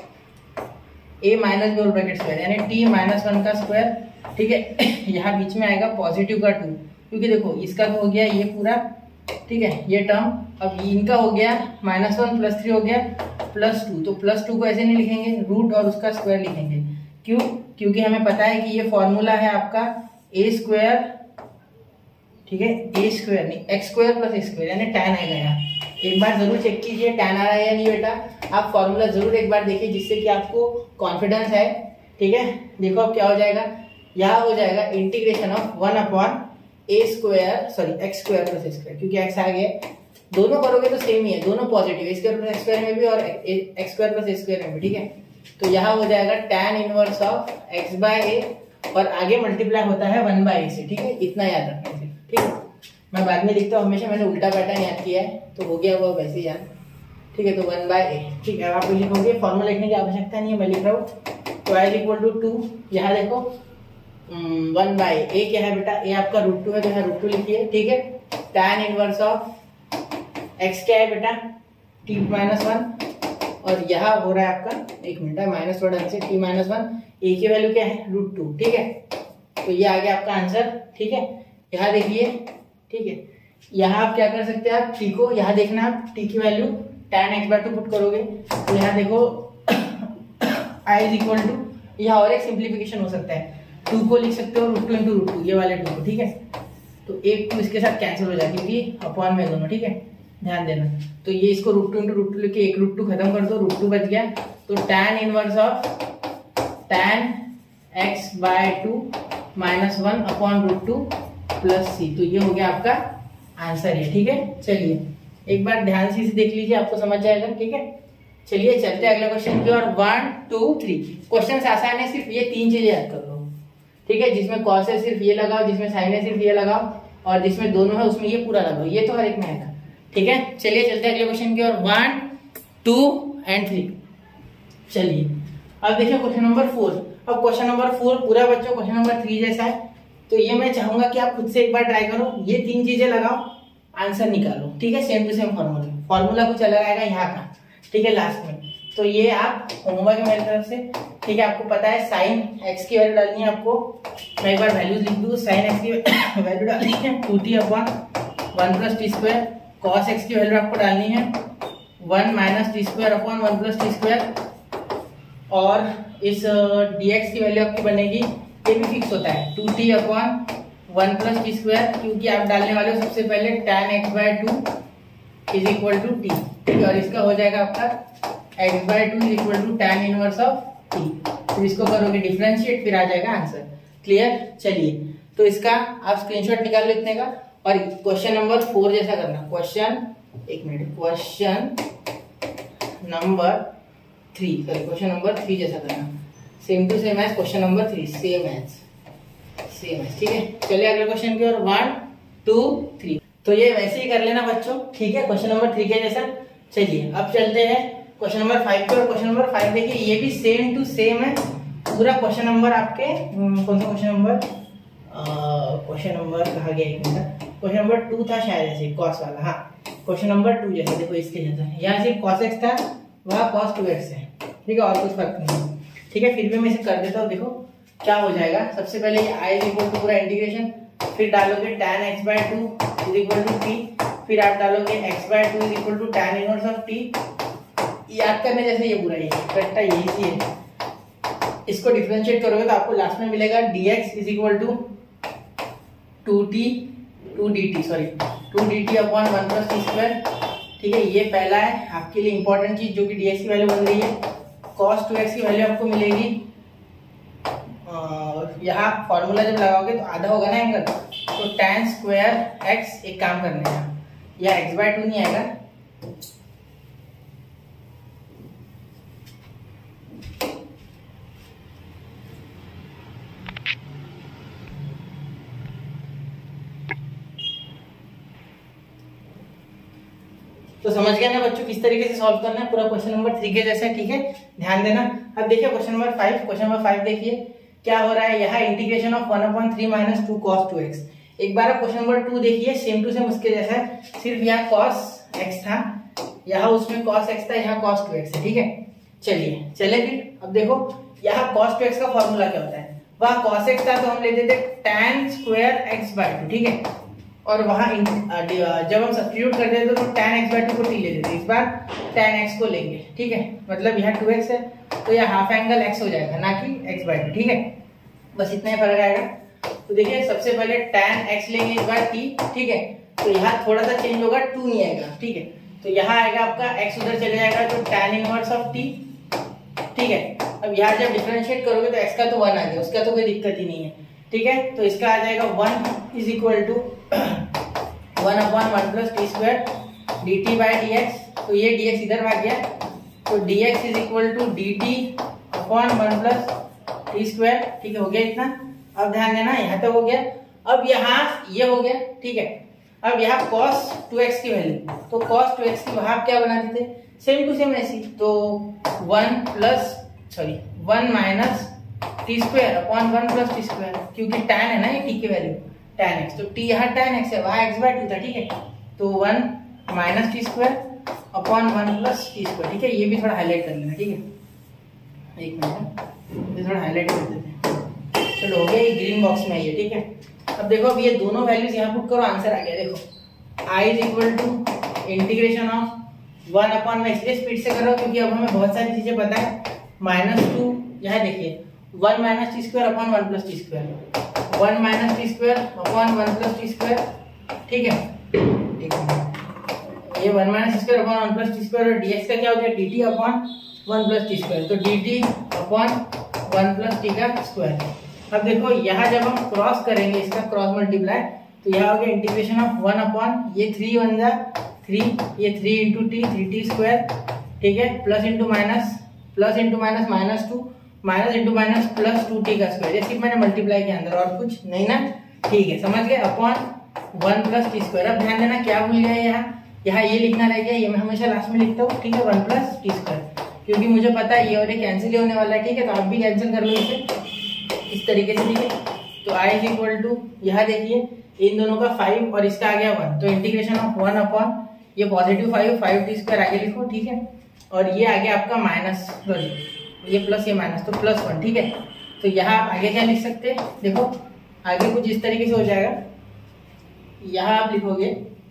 a minus b whole bracket square, यानी t माइनस वन का स्क्वायर, ठीक है। यहाँ बीच में आएगा पॉजिटिव का टू, क्योंकि देखो इसका तो हो गया ये पूरा, ठीक है, ये टर्म। अब इनका हो गया माइनस वन प्लस थ्री हो गया प्लस टू, तो प्लस टू को ऐसे नहीं लिखेंगे, रूट और उसका स्क्वायर लिखेंगे, क्यों, क्योंकि हमें पता है कि ये फॉर्मूला है आपका ए स्क्वायर, ठीक है, ए स्क्वायर नहीं x square plus a square, यानी टैन आएगा यहाँ। एक बार जरूर चेक कीजिए टैन आ रहा है या नहीं बेटा, आप फॉर्मूला जरूर एक बार देखिए, जिससे कि आपको कॉन्फिडेंस है, ठीक है। देखो अब क्या हो जाएगा, यहाँ हो जाएगा integration of one upon a square sorry x square plus a square, क्योंकि एक्स आ गया, दोनों करोगे तो सेम ही है, दोनों positive, a square plus x square में भी और x square plus a square में भी, ठीक है। तो यहाँ हो जाएगा tan inverse of x by a, और आगे मल्टीप्लाई होता है वन बाय ए से, ठीक है, इतना याद रखना है, ठीक है। मैं बाद में लिखता हूँ, हमेशा मैंने उल्टा पैटर्न याद किया है, तो हो गया वो वैसे याद, ठीक है। तो वन बाय ए, ठीक है, आप लिखोगे, फॉर्मूला लिखने की आवश्यकता नहीं है, मैं लिख रहा हूँ। तो आई इक्वल टू टू, यहाँ देखो वन बाई ए क्या है बेटा, ए आपका रूट टू है तो यहाँ रूट टू लिखिए, ठीक है। tan इनवर्स ऑफ एक्स क्या है बेटा, टी माइनस वन, और यहाँ हो रहा है आपका, एक मिनट है माइनस थोड़ा ढंग से, टी माइनस वन, ए की वैल्यू क्या है रूट टू, ठीक है। तो ये आ गया आपका आंसर, ठीक है। यहाँ देखिए, ठीक है, यहाँ आप क्या कर सकते हैं, आप टी को यहाँ देखना, आप टी की value tan x by two put करोगे तो यहाँ देखो i इज इक्वल टू, यहाँ और एक सिंप्लीफिकेशन हो सकता है, टू को लिख सकते हो root two into root two, ये वाले टू को, ठीक है। तो एक टू इसके साथ कैंसिल हो जाएगी क्योंकि अपॉन में दोनों, ठीक है, ध्यान देना। तो ये इसको root two into root two लेके एक रूट टू खत्म कर दो, रूट टू बच गया। तो tan inverse of tan x by two minus one upon root two plus c, तो ये हो गया आपका आंसर है, ठीक है। चलिए एक बार ध्यान से इसे देख लीजिए, आपको समझ जाएगा, ठीक है। चलिए चलते हैं अगले क्वेश्चन की और वन टू थ्री। क्वेश्चन आसान है, सिर्फ ये तीन चीजें याद कर लो, ठीक है। जिसमें कॉस है सिर्फ ये लगाओ, जिसमें साइन है सिर्फ ये लगाओ, और जिसमें दोनों है उसमें ये पूरा लगाओ, ये तो हर एक में आएगा, ठीक है। चलिए चलते हैं अगले क्वेश्चन की और वन टू एंड थ्री। चलिए अब देखिए क्वेश्चन नंबर फोर। अब क्वेश्चन नंबर फोर पूरा बच्चों क्वेश्चन नंबर थ्री जैसा है, तो ये मैं चाहूंगा कि आप खुद से एक बार ट्राई करो, ये तीन चीजें लगाओ, आंसर निकालो, ठीक है। Same to same formula, formula कुछ अलग आएगा यहाँ का, ठीक है, लास्ट में। तो ये आप होमवर्क है मेरी तरफ से, ठीक है। आपको पता है साइन एक्स की वैल्यू डालनी है आपको, मैं एक बार वैल्यूज लिख दूँ। साइन एक्स की वैल्यू डालनी है two t upon one plus t square, cos x की वैल्यू आपको डालनी है one minus t square upon one plus t square, और इस डी एक्स की वैल्यू आपकी बनेगी, ये भी फिक्स होता है two t upon one plus t square, क्योंकि आप डालने वाले हो सबसे पहले tan x by two is equal to t, ठीक है। और इसका हो जाएगा आपका x by two is equal to tan inverse of t, फिर इसको करोगे डिफरेंशिएट, फिर आ जाएगा आंसर। क्लियर। चलिए तो इसका आप स्क्रीनशॉट निकाल लो इतने का, और क्वेश्चन नंबर फोर जैसा करना। क्वेश्चन एक minute question number three sorry question number three जैसा करना, same to same as question number three, same as same है, ठीक है। चलिए अगले क्वेश्चन की ओर वन टू थ्री। तो ये वैसे ही कर लेना बच्चों, ठीक है, क्वेश्चन नंबर थ्री के जैसा। चलिए अब चलते हैं क्वेश्चन नंबर फाइव की ओर। क्वेश्चन नंबर फाइव देखिए, ये भी सेम टू सेम है पूरा क्वेश्चन नंबर आपके, कौन सा क्वेश्चन नंबर, क्वेश्चन नंबर कहा गया एक मिनट, क्वेश्चन नंबर टू था शायद, ऐसे कॉस वाला, हाँ क्वेश्चन नंबर टू जैसा, देखो इसके जैसा, यहाँ सिर्फ कॉस एक्स था, वहाँ कॉस टू एक्स है, ठीक है, और कुछ फर्क नहीं, ठीक है। फिर भी मैं इसे कर देता हूँ, देखो क्या हो जाएगा। सबसे पहले ये आई इज इक्वल टू पूरा इंटीग्रेशन, फिर डालोगे tan x by two is equal to t, फिर आप डालोगे x by two is equal to tan inverse of t. याद करने जैसे ये पूरा, ये कट्टा यही सी है, इसको डिफरेंशिएट करोगे तो आपको लास्ट में मिलेगा dx is equal to two t two d t sorry two d t upon one plus t square, ठीक है। ये पहला है आपके लिए इंपॉर्टेंट चीज, जो कि dx की वैल्यू बन रही है, cos टू एक्स की वैल्यू आपको मिलेगी, और यहाँ फॉर्मूला जब लगाओगे तो आधा होगा ना एंगल, तो tan स्क्वायर एक्स, एक काम करने हैं, या एक्स बाय टू नहीं आएगा, तो समझ गए ना बच्चों किस तरीके से सॉल्व करना है, पूरा क्वेश्चन नंबर थ्री के जैसा, ठीक है, ध्यान देना। अब देखिए question number five. Question number five देखिए क्या हो रहा है, यहाँ integration of one upon three minus two cos two x. एक बार क्वेश्चन नंबर टू देखिए, सेम टू सेम उसके जैसा है, सिर्फ यहाँ कॉस एक्स था, यहाँ उसमें कॉस एक्स था, यहाँ कॉस टू एक्स है, ठीक है। चलिए चले फिर अब देखो यहाँ कॉस टू एक्स का फॉर्मूला क्या होता है, वहाँ कॉस एक्स था तो हम लेते थे tan square x by two, ठीक है, और वहाँ जब हम सब्स्टिट्यूट करते थे तो tan एक्स बाय टू को टी लेते थे, इस बार tan एक्स को लेंगे, ठीक है, मतलब यहाँ टू एक्स है तो यह हाफ एंगल x हो जाएगा, ना कि x बाय टू, ठीक है, बस इतना ही फर्क आएगा। तो देखिए सबसे पहले tan x लेंगे इस बार t, ठीक है, तो यहाँ थोड़ा सा चेंज होगा, टू नहीं आएगा, ठीक है, तो यहाँ आएगा आपका x उधर चले जाएगा तो tan इनवर्स ऑफ t, ठीक है। अब यहाँ जब डिफरेंशिएट करोगे तो x का तो वन आ गया, उसका तो कोई दिक्कत ही नहीं है, ठीक है, तो इसका आ जाएगा one is equal to one upon one plus t square d t by d x, तो ये dx इधर भाग गया, तो dx is equal to d t upon one plus t square, ठीक है, हो गया इतना। अब ध्यान देना यहाँ तक हो गया, अब यहाँ ये हो गया, ठीक है। अब यहाँ cos टू एक्स की वैल्यू, तो cos टू एक्स की वहां क्या बनाते थे, सेम टू सेम ऐसी, तो one plus sorry one minus t square upon one plus t square, क्योंकि tan है ना ये टी की वैल्यू tan x, तो t यहाँ tan x है, वहाँ x बाय टू था, ठीक है। तो one minus t square upon one plus t square, ठीक है। ये भी थोड़ा हाईलाइट कर लेना, ठीक है। एक मिनट, ये थोड़ा हाईलाइट कर देते हैं। चलो हो गया, ये ग्रीन बॉक्स में है ये, ठीक है। अब देखो, अब ये दोनों वैल्यूज यहाँ पुट करो, आंसर आ गया। देखो i is equal to integration of one upon, मैं इसलिए स्पीड से कर रहा हूँ क्योंकि अब हमें बहुत सारी चीजें पता है। माइनस टू, यहाँ देखिए one minus t square upon one plus t square, one minus t square upon one plus t square, ठीक है। ठीक है, ये one minus t square upon one plus t square, और dx का क्या हो गया, dt upon one plus t square, तो dt upon one plus t का स्क्वायर। अब देखो यहाँ जब हम क्रॉस करेंगे, इसका क्रॉस मल्टीप्लाई, तो यहाँ हो गया इंटीग्रेशन ऑफ वन अपॉन, ये थ्री वन जा थ्री, ये three into t, three t square, ठीक है, plus into minus, plus into minus minus two, minus into minus plus two t का स्क्वायर, ये सिर्फ मैंने मल्टीप्लाई के अंदर, और कुछ नहीं ना, ठीक है, समझ गए। Upon one plus t square. अब ध्यान देना क्या भूल गए यहाँ, यहाँ ये लिखना रह गया, ये मैं हमेशा लास्ट में लिखता हूँ, ठीक है, वन प्लस टी स्क्वायर, क्योंकि मुझे पता है ये और ये कैंसिल ही होने वाला है, ठीक है। तो आप भी कैंसिल कर लो इसे इस तरीके से, ठीक है। तो आई इज इक्वल टू, यहाँ देखिए इन दोनों का फाइव और इसका आ गया वन, तो इंटीग्रेशन ऑफ वन अपॉन ये positive five, five t square आगे लिखो, ठीक है। और ये आ गया आपका माइनस, सॉरी ये प्लस ये माइनस, तो प्लस वन, ठीक है। तो यहाँ आप आगे क्या लिख सकते हैं, देखो आगे कुछ इस तरीके से हो जाएगा, यहाँ आप लिखोगे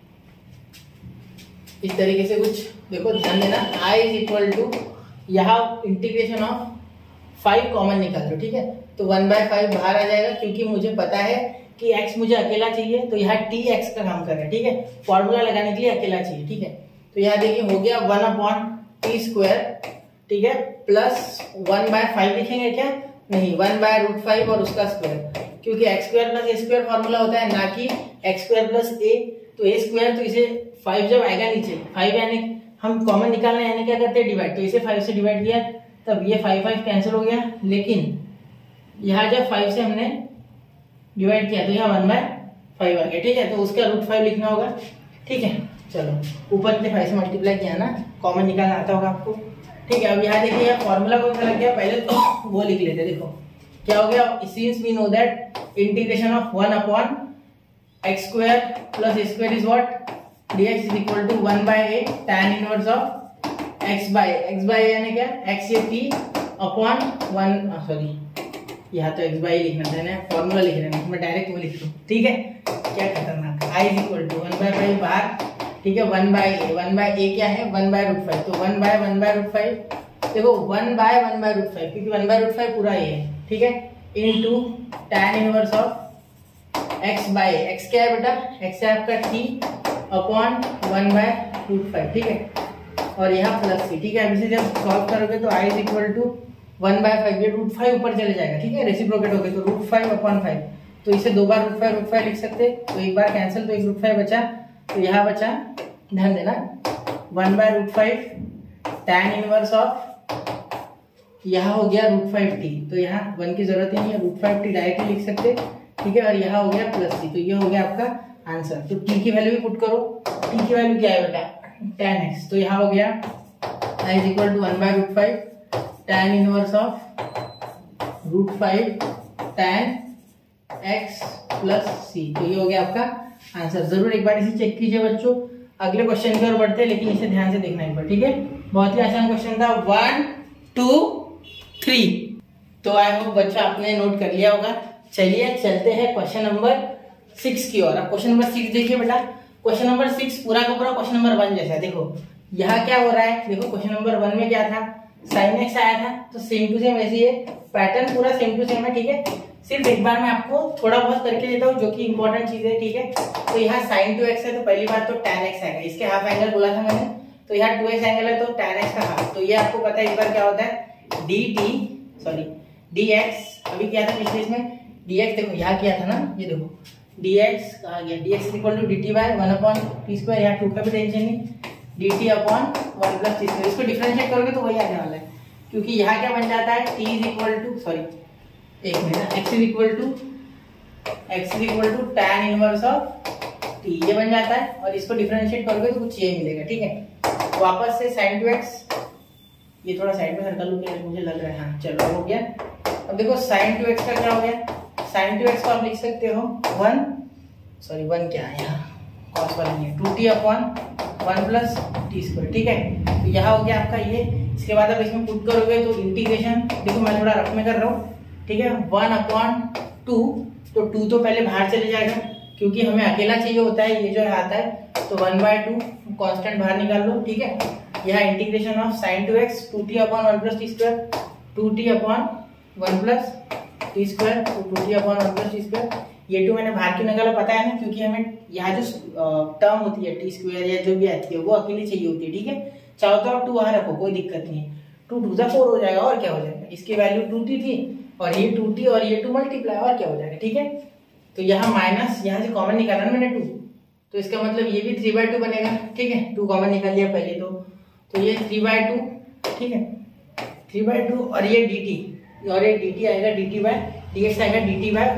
इस तरीके से कुछ, देखो ध्यान देना, i इज इक्वल टू, यहाँ इंटीग्रेशन ऑफ फाइव कॉमन निकाल दो, ठीक है। तो वन बाय फाइव बाहर आ जाएगा, क्योंकि मुझे पता है कि x मुझे अकेला चाहिए, तो यहाँ टी एक्स का काम कर रहा है, ठीक है। फॉर्मूला लगाने के लिए अकेला चाहिए, ठीक है। तो यहाँ देखिए हो गया वन अपॉन टी स्क्वायर, ठीक है, प्लस वन बाय फाइव लिखेंगे क्या, नहीं, वन बाय रूट फाइव और उसका स्क्वायर, क्योंकि x square plus a square formula होता है, ना कि एक्स स्क्वायर प्लस ए। तो ए स्क्वायर, तो इसे फाइव जब आएगा नीचे, फाइव यानी हम कॉमन निकालना है, यानी क्या करते हैं डिवाइड, तो इसे फाइव से डिवाइड किया, तब ये फाइव फाइव कैंसिल हो गया, लेकिन यहाँ जब फाइव से हमने डिवाइड किया तो यहाँ वन बाय फाइव आ गया, ठीक है। तो उसका रूट फाइव लिखना होगा, ठीक है। चलो ऊपर के फाइव से मल्टीप्लाई किया ना, कॉमन निकालना आता होगा आपको, ठीक है। अब यहाँ देखिए यहाँ फॉर्मूला कौन सा लग गया, पहले तो वो लिख लेते, देखो क्या हो गया, since we know that integration of one upon x square plus a square is what, dx is equal to one by a tan inverse of x by x by यानी क्या, x ये t अपॉन वन, सॉरी यहाँ तो x bye लिखना था ना, formula लिख रहे हैं, मैं डायरेक्ट वो लिख रहा हूँ, ठीक है। क्या खतरनाक, i is equal to one by five बाहर, ठीक है, one by a, one by a क्या है, वन बाय रूट फाइव, तो one by one by root five, देखो one by one by root five, क्योंकि वन बाय रूट फाइव पूरा ये है, ठीक है, into tan inverse of x by, x क्या है बेटा, x है आपका t upon one by root five, ठीक है, और यहाँ प्लस सी, ठीक है। अब इसे जब सॉल्व करोगे तो i is equal to one by five, ये रूट फाइव ऊपर चले जाएगा, ठीक है, रेसिप्रोकेट हो गया, तो रूट फाइव अपॉन फाइव, तो इसे दो बार रूट फाइव रूट फाइव लिख सकते, तो एक बार कैंसिल, तो एक रूट फाइव बचा, तो यहाँ बचा, ध्यान देना, one by root five tan inverse of, यहाँ हो गया रूट फाइव टी, तो यहाँ वन की जरूरत ही नहीं है, रूट फाइव टी डायरेक्टली लिख सकते, ठीक है, और यहाँ हो गया प्लस सी, तो ये हो गया आपका आंसर। तो टी की वैल्यू भी पुट करो, टी की वैल्यू क्या है बेटा, tan x, तो यहाँ हो गया i is equal to one by root five tan inverse of root five tan x plus c, तो ये हो गया आपका आंसर। जरूर एक बार इसे चेक कीजिए बच्चों। अगले क्वेश्चन की ओर बढ़ते हैं, लेकिन इसे ध्यान से देखना एक बार, ठीक है। बहुत ही आसान क्वेश्चन था, वन टू थ्री। तो आई होप बच्चा आपने नोट कर लिया होगा। चलिए चलते हैं क्वेश्चन नंबर सिक्स की ओर। अब क्वेश्चन नंबर सिक्स देखिए बेटा, क्वेश्चन नंबर सिक्स पूरा का पूरा क्वेश्चन नंबर वन जैसा है। देखो यहाँ क्या हो रहा है, देखो क्वेश्चन नंबर वन में क्या था, साइन एक्स आया था, तो सेम टू सेम ऐसी है, पैटर्न पूरा सेम टू सेम है, ठीक है। सिर्फ एक बार मैं आपको थोड़ा बहुत करके देता हूँ, जो कि इंपॉर्टेंट चीज है, ठीक है। तो यहाँ साइन टू एक्स है, तो पहली बात तो tan x आएगा, इसके हाफ एंगल बोला था मैंने, तो यहाँ टू एक्स एंगल है, तो tan x का हाफ, तो ये आपको पता है इस बार क्या होता है, dt सॉरी dx, अभी क्या था पिछले इसमें dx, देखो यहाँ किया था ना, ये देखो dx कहा गया, dx equal to dt by one upon t square, यहाँ टू का भी टेंशन नहीं, dt upon one plus t square, इसको डिफरेंशिएट करोगे तो वही आने वाला है, क्योंकि यहाँ क्या बन जाता है, t is equal to sorry एक minute, x is equal to x is equal to tan inverse of t, ये बन जाता है, और इसको डिफरेंशिएट करोगे तो कुछ ये मिलेगा, ठीक है। वापस से sin टू x, ये थोड़ा साइड में सर्कल लुक मुझे लग रहा है, हाँ चलो हो गया, अब देखो साइन टू एक्स का क्या हो गया, साइन टू एक्स को आप लिख सकते हो वन, सॉरी वन क्या है यहाँ, कॉस वाला नहीं है, two t upon one plus t square, ठीक है। तो यहाँ हो गया आपका ये। इसके बाद आप इसमें पुट करोगे तो इंटीग्रेशन, देखो मैं थोड़ा रफ में कर रहा हूँ, ठीक है। वन अपॉन टू, तो टू तो पहले बाहर चले जाएगा क्योंकि हमें अकेला चाहिए होता है, ये जो है आता है, तो वन बाय टू कॉन्स्टेंट बाहर निकाल लो, ठीक है। यहाँ integration of sin two x, two t upon one plus t square, two t upon one plus t square, तो two t upon one plus t square. ये टू मैंने बाहर क्यों निकाला पता है ना, क्योंकि हमें यहाँ जो टर्म होती है टी स्क्वायर या जो भी आती है वो अकेली चाहिए होती है, ठीक है। चाहो तो आप टू वहां रखो, कोई दिक्कत नहीं है, टू टू सा फोर हो जाएगा और क्या हो जाएगा, इसकी वैल्यू टू टी थी और ये टू टी और ये टू मल्टीप्लाई और क्या हो जाएगा, ठीक है। तो यहाँ माइनस, यहाँ से कॉमन निकाला ना मैंने टू, तो इसका मतलब ये भी थ्री बाय टू बनेगा, ठीक है। टू कॉमन निकाल लिया पहले तो तो ये थ्री बाय टू, ठीक है, थ्री बाय टू और ये डी टी, और ये डी टी आएगा d t by d x आएगा d t by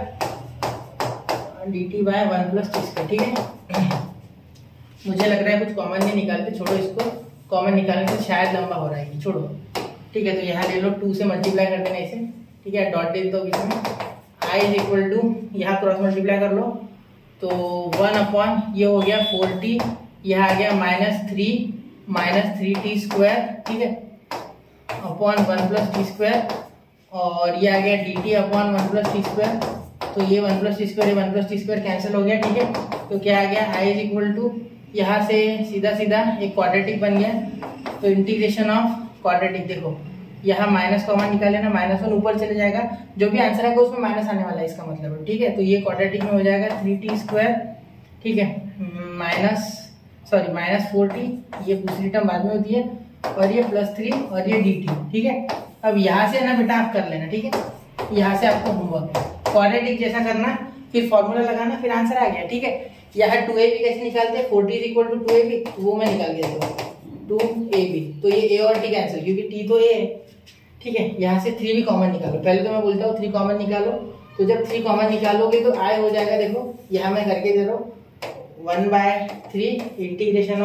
d t by one plus t square, ठीक है। मुझे लग रहा है कुछ कॉमन नहीं निकालते, छोड़ो इसको, कॉमन निकालने से शायद लंबा हो रहा है, छोड़ो, ठीक है। तो यहाँ ले लो, टू से मल्टीप्लाई कर देना इसे, ठीक है, डॉट दे दो बीच में, आई इज इक्वल टू, यहाँ क्रॉस मल्टीप्लाई कर लो तो वन अपॉन ये हो गया फोर टी, यहाँ आ गया minus three minus three t square, ठीक है, upon one plus t square, और ये आ गया d t upon one plus t square, तो ये वन प्लस टी स्क्वायर ये one plus t square cancel हो गया, ठीक है। तो क्या आ गया, आई इज इक्वल टू, यहाँ से सीधा सीधा एक क्वाड्रेटिक बन गया, तो इंटीग्रेशन ऑफ क्वाड्रेटिक, देखो यहाँ माइनस कॉमन निकाले ना, माइनस वन ऊपर चले जाएगा, जो भी आंसर आएगा उसमें माइनस आने वाला है, इसका मतलब, ठीक है। तो ये क्वाड्रेटिक में हो जाएगा थ्री टी स्क्वायर, ठीक है, minus sorry minus four t, ये दूसरी टर्म बाद में होती है, और ये प्लस थ्री और ये डी टी, ठीक है। अब यहाँ से ना बेटा आप कर लेना, ठीक है, यहाँ से आपको होमवर्क है, क्वाड्रेटिक जैसा करना, फिर फॉर्मूला लगाना, फिर आंसर आ गया, ठीक है। यहाँ टू ए बी कैसे निकालते हैं, four t is equal to two a b, वो मैं निकाल के देता हूँ, टू ए बी, तो ये ए और टी कैंसिल, क्योंकि टी तो ए है, ठीक है। यहाँ से थ्री भी कॉमन निकालो, पहले तो मैं बोलता हूँ थ्री कॉमन निकालो, तो जब थ्री कॉमन निकालोगे तो आई हो जाएगा, देखो यहाँ मैं करके दे रहा हूँ, one by three integration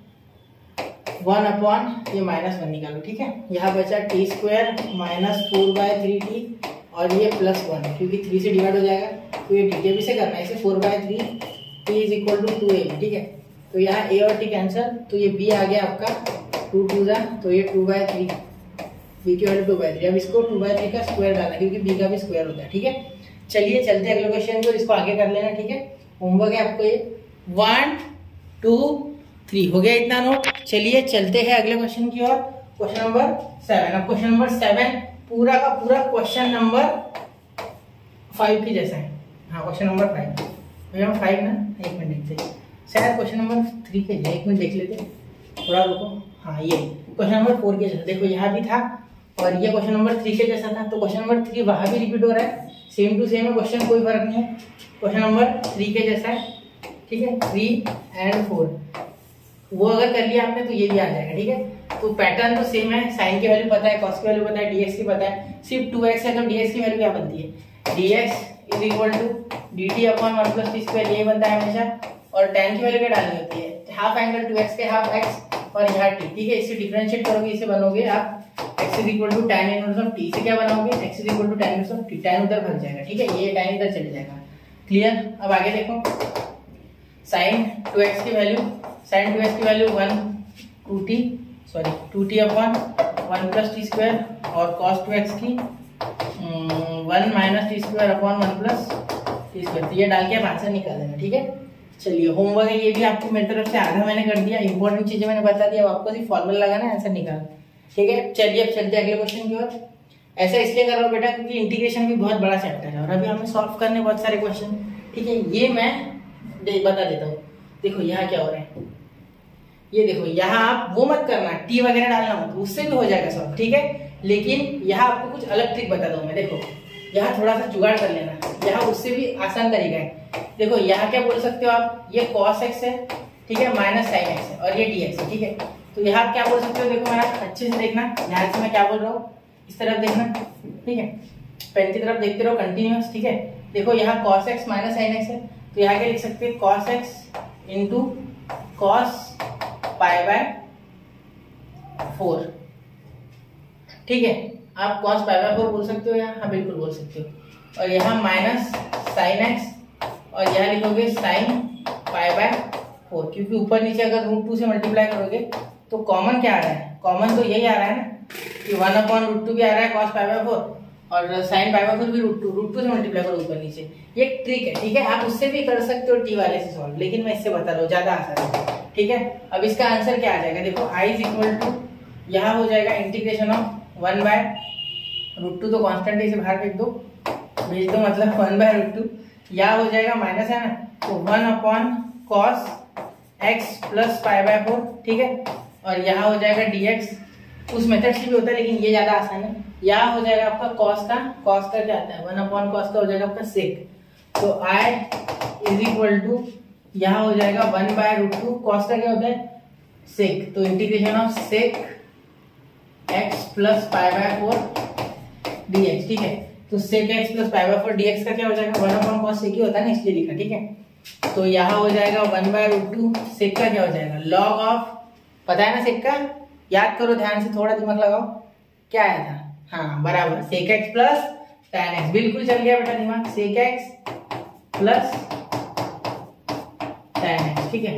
of one upon ये माइनस वन निकालो, ठीक है। यहाँ बचा t square minus four by three t और ये प्लस वन, क्योंकि थ्री से डिवाइड हो जाएगा, तो ये डी टी से करना है, इसे four by three t is equal to two a, ठीक है। तो यहाँ ए और टी कैंसिल, तो ये बी आ गया आपका टू टू जा, तो ये टू बाय थ्री, बी की वैल्यू टू बाय थ्री, अब इसको टू बाय थ्री का स्क्वायर डालना, क्योंकि बी का भी स्क्वायर होता है, ठीक है। चलिए चलते हैं अगले क्वेश्चन को, इसको आगे कर लेना, ठीक है। होमवर्क है आपको ये, वन टू थ्री हो गया इतना नोट। चलिए चलते हैं अगले क्वेश्चन की ओर, क्वेश्चन नंबर सेवन। अब क्वेश्चन नंबर सेवन पूरा का पूरा क्वेश्चन नंबर फाइव की जैसा है, हाँ क्वेश्चन नंबर फाइव, भैया फाइव ना, एक मिनट देखते हैं, शायद क्वेश्चन नंबर थ्री के, एक मिनट देख लेते, थोड़ा रुको, हाँ ये क्वेश्चन नंबर फोर के जैसा, देखो यहाँ भी था और ये क्वेश्चन नंबर थ्री के जैसा था, तो क्वेश्चन नंबर थ्री वहाँ भी रिपीट हो रहा है, सेम टू सेम है क्वेश्चन, कोई फर्क नहीं है, क्वेश्चन नंबर थ्री के जैसा है, ठीक है। थ्री एंड फोर वो अगर कर लिया आपने तो ये भी आ जाएगा, ठीक है। तो पैटर्न तो सेम है, साइन की वैल्यू पता है, कॉस की वैल्यू पता है, डीएक्स की पता है, सिर्फ टू एक्स है तो डीएक्स की वैल्यू क्या बनती है, dx is equal to d t upon one plus t square, ये बनता है हमेशा, और टेन की वैल्यू क्या डालनी होती है, हाफ एंगल टू एक्स के हाफ एक्स और यहाँ टी, ठीक है। इससे डिफरेंशिएट करोगे, इसे बनोगे आप x is equal to tan inverse of t, से क्या बनाओगे x is equal to tan inverse of t, tan उधर भाग जाएगा, ठीक है, ये tan इधर चले जाएगा, क्लियर। अब आगे देखो, sin टू एक्स की वैल्यू, sin टू एक्स की value one two t sorry two t upon one plus t square, और cos टू एक्स की one minus t square upon one plus t square, तो ये डाल के आप आंसर निकाल देना, ठीक है। चलिए होमवर्क है ये भी आपको मेरी तरफ से आधा मैंने कर दिया, इंपॉर्टेंट चीजें मैंने बता दिया, अब आपको सिर्फ फॉर्मूला लगाना है, आंसर निकालना, ठीक है। चलिए अब चलते हैं अगले क्वेश्चन की ओर। ऐसा इसलिए कर रहा हूँ बेटा क्योंकि इंटीग्रेशन भी बहुत बड़ा चैप्टर है और अभी हमें सॉल्व करने बहुत सारे क्वेश्चन, ठीक है। ये मैं दे, बता देता हूँ, देखो यहाँ क्या हो रहा है, ये देखो यहाँ आप वो मत करना, टी वगैरह डालना मत, उससे भी हो जाएगा सॉल्व, ठीक है। लेकिन यहाँ आपको कुछ अलग ट्रिक बता दूँ मैं, देखो यहाँ थोड़ा सा जुगाड़ कर लेना, यहाँ उससे भी आसान तरीका है। देखो यहाँ क्या बोल सकते हो आप, ये cos x है, ठीक है, माइनस साइन एक्स है और ये dx है, ठीक है। तो यहाँ आप क्या बोल सकते हो, देखो मेरा अच्छे से देखना, ध्यान से मैं क्या बोल रहा हूँ, इस तरफ देखना, ठीक है, पेन की तरफ देखते रहो कंटिन्यूअस, ठीक है। देखो यहाँ cos x minus sine x है, तो यहाँ क्या लिख सकते हैं, cos x into cos pi by four, ठीक है। आप कॉस पाई बाय फोर बोल सकते हो या हाँ बिल्कुल बोल सकते हो। और यहाँ माइनस साइन एक्स और यहाँ लिखोगे साइन पाई बाय फोर, क्योंकि ऊपर नीचे अगर रूट टू से मल्टीप्लाई करोगे तो कॉमन क्या आ रहा है, कॉमन तो यही आ रहा है ना कि वन अपॉन रूट टू भी आ रहा है कॉस पाई बाय फोर और साइन पाई बाय फोर भी रूट टू रूट टू से मल्टीप्लाई करो ऊपर नीचे। ये एक ट्रिक है, ठीक है, आप उससे भी कर सकते हो टी वाले से सॉल्व, लेकिन मैं इससे बता रहा हूँ ज्यादा आसान है, ठीक है। अब इसका आंसर क्या आ जाएगा, देखो आई इज इक्वल टू यहाँ हो जाएगा integration of one by root two, तो कॉन्स्टेंट इसे बाहर फेंक दो, भेज दो, मतलब वन बाय रूट टू, यहाँ हो जाएगा माइनस है ना, तो one upon cos x plus pi by four, ठीक है, और यहाँ हो जाएगा डी एक्स, उस मेथड से भी होता है लेकिन ये ज्यादा आसान है। यहाँ हो जाएगा आपका कॉस का, कॉस का क्या आता है वन अपॉन कॉस का हो जाएगा आपका सेक, तो आई इज इक्वल टू यहाँ हो जाएगा one by root two, cos का क्या होता है सेक, तो integration of sec x plus pi by four d x, ठीक है, तो sec x plus pi by four d x का क्या हो जाएगा वन अपॉन कॉस सेक ही होता है ना, इसलिए लिखा, ठीक है। तो यहाँ हो जाएगा one by root two, sec का क्या हो जाएगा लॉग ऑफ, पता है ना सेक का, याद करो ध्यान से, थोड़ा दिमाग लगाओ, क्या आया था, हाँ बराबर sec x plus tan x, बिल्कुल चल गया बेटा दिमाग, sec x plus tan x, ठीक है,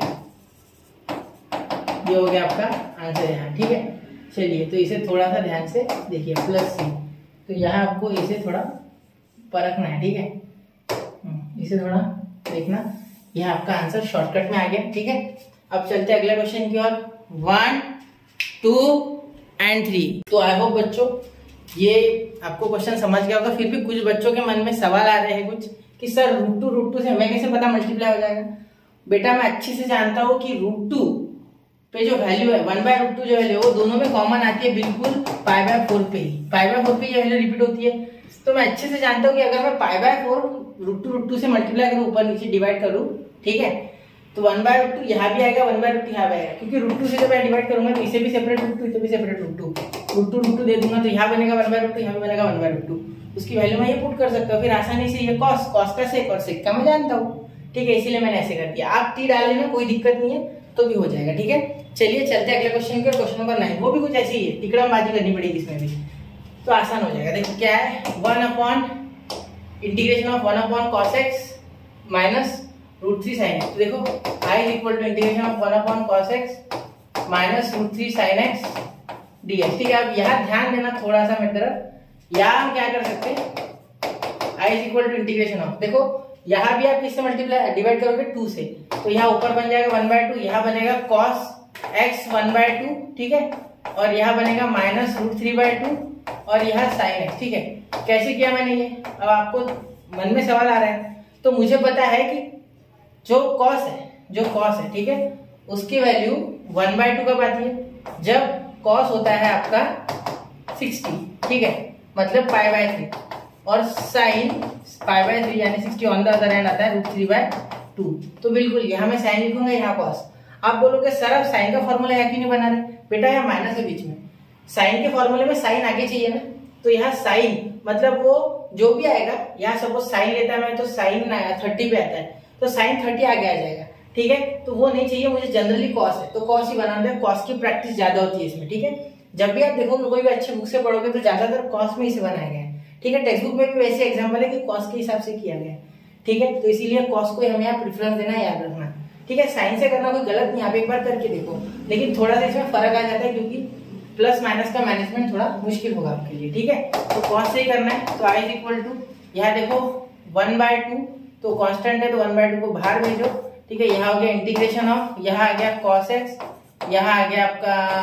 ये हो गया आपका आंसर यहाँ, ठीक है। चलिए तो इसे थोड़ा सा ध्यान से देखिए, प्लस सी, तो यहाँ आपको इसे थोड़ा परखना है, ठीक है, इसे थोड़ा देखना, यह आपका आंसर शॉर्टकट में आ गया, ठीक है। अब चलते हैं अगले क्वेश्चन की ओर, वन टू एंड थ्री। तो आई होप बच्चों ये आपको क्वेश्चन समझ गया होगा, फिर भी कुछ बच्चों के मन में सवाल आ रहे हैं कुछ कि sir root two root two से हमें कैसे पता मल्टीप्लाई हो जाएगा। बेटा मैं अच्छे से जानता हूँ कि रूट टू पे जो वैल्यू है वन बाय रूट टू जो वैल्यू है वो दोनों में कॉमन आती है, बिल्कुल पाई बाय फोर पे ही, पाई बाय फोर पे ये वैल्यू रिपीट होती है। तो मैं अच्छे से जानता हूँ कि अगर मैं pi by four root two root two से मल्टीप्लाई करूँ, ऊपर नीचे डिवाइड करूँ, ठीक है, तो वन बाय रूट टू यहाँ भी आएगा, वन बाय रूट टू यहाँ भी आएगा, क्योंकि रूट टू से जब मैं डिवाइड करूंगा तो इसे भी सेपरेट रूट टू, इसे भी separate root two, root two root two दे दूंगा तो यहाँ बनेगा वन बाय रूट टू, यहाँ भी बनेगा वन बाय रूट टू, उसकी वैल्यू मैं ये पुट कर सकता हूँ, फिर आसानी से ये कॉस, कॉस का सेक और सेक का मैं जानता हूँ, ठीक है, इसीलिए मैंने ऐसे कर दिया। आप टी डाल लेना, कोई दिक्कत नहीं है, तो भी हो जाएगा, ठीक है। चलिए चलते हैं अगले क्वेश्चन के, क्वेश्चन नंबर नाइन, वो भी कुछ ऐसी ही है, तिकड़मबाजी करनी पड़ेगी इसमें भी, तो आसान हो जाएगा। देखो क्या है, one upon integration of one upon cos x minus root three sine x, तो देखो I is equal to integration of one upon cos x minus root three sine x d x, ठीक है। अब यहाँ ध्यान देना थोड़ा सा मेरी तरफ, यहाँ हम क्या कर सकते हैं, I is equal to integration of, देखो यहाँ भी आप किससे मल्टीप्लाई डिवाइड करोगे टू से, तो यहाँ ऊपर बन जाएगा वन बाय टू, यहाँ बनेगा cos x one by two, ठीक है, और यहाँ बनेगा minus root three by two और यहाँ साइन एक्स, ठीक है। कैसे किया मैंने ये, अब आपको मन में सवाल आ रहा है, तो मुझे पता है कि जो कॉस है, जो कॉस है, ठीक है, उसकी वैल्यू वन बाय टू कब आती है, जब कॉस होता है आपका सिक्सटी, ठीक है, मतलब पाई बाय थ्री, और साइन पाई बाय थ्री यानी sixty on the other end आता है रूट थ्री बाय टू, तो बिल्कुल यहाँ मैं साइन लिखूंगा, यहाँ कॉस। आप बोलोगे सर अब साइन का फॉर्मूला यहाँ क्यों नहीं बना रहे, बेटा यहाँ माइनस है बीच में, साइन के फॉर्मूले में साइन आगे चाहिए ना, तो यहाँ साइन मतलब वो जो भी आएगा, यहाँ सपोज साइन लेता है मैं तो साइन थर्टी पे आता है, तो साइन थर्टी आगे आ जाएगा, ठीक है, तो वो नहीं चाहिए मुझे, जनरली कॉस है तो कॉस ही बनाना है, कॉस की प्रैक्टिस ज्यादा होती है इसमें, ठीक है। जब भी आप देखोगे कोई भी अच्छे बुक से पढ़ोगे तो ज्यादातर कॉस में इसे बनाया गया है, ठीक है, टेक्स्ट बुक में भी वैसे एग्जाम्पल है कि कॉस के हिसाब से किया गया है, ठीक है, तो इसीलिए कॉस को हमें यहाँ प्रेफरेंस देना है, याद रखना, ठीक है। साइन से करना कोई गलत नहीं, आप एक बार करके देखो, लेकिन थोड़ा सा इसमें फर्क आ जाता है क्योंकि प्लस माइनस का मैनेजमेंट थोड़ा मुश्किल होगा आपके लिए, ठीक है। तो कॉस से ही करना है, तो आई इज इक्वल टू यहाँ देखो वन बाय टू, तो कांस्टेंट है तो वन बाय टू को बाहर भेजो, ठीक है, यहाँ हो गया इंटीग्रेशन ऑफ, यहाँ आ गया कॉस एक्स, यहाँ आ गया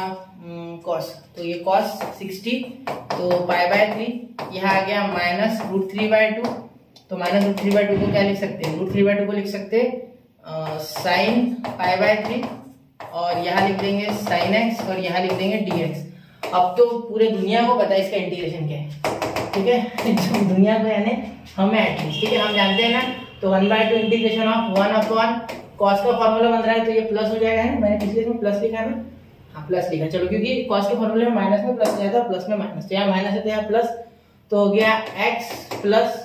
आपका कॉस, तो ये कॉस सिक्सटी, तो पाई बाय थ्री, यहाँ आ गया minus root three by two, तो minus root three by two को क्या लिख सकते हैं, रूट थ्री बाय टू को लिख सकते हैं साइन पाई बाय थ्री, और यहाँ लिख देंगे साइन एक्स और यहाँ लिख देंगे डी एक्स। अब तो पूरे दुनिया को पता है इसका इंटीग्रेशन क्या है, ठीक है, जो दुनिया को यानी हमें एटलीस्ट, ठीक है, हम जानते हैं ना, तो one by two integration of one upon cos का फॉर्मूला बन रहा है तो ये प्लस हो जाएगा, है मैंने पिछले में प्लस लिखा है ना, हाँ प्लस लिखा, चलो क्योंकि कॉस के फॉर्मूले में माइनस में प्लस लिया था, प्लस में माइनस, तो यहाँ माइनस है तो यहाँ प्लस, तो हो गया x plus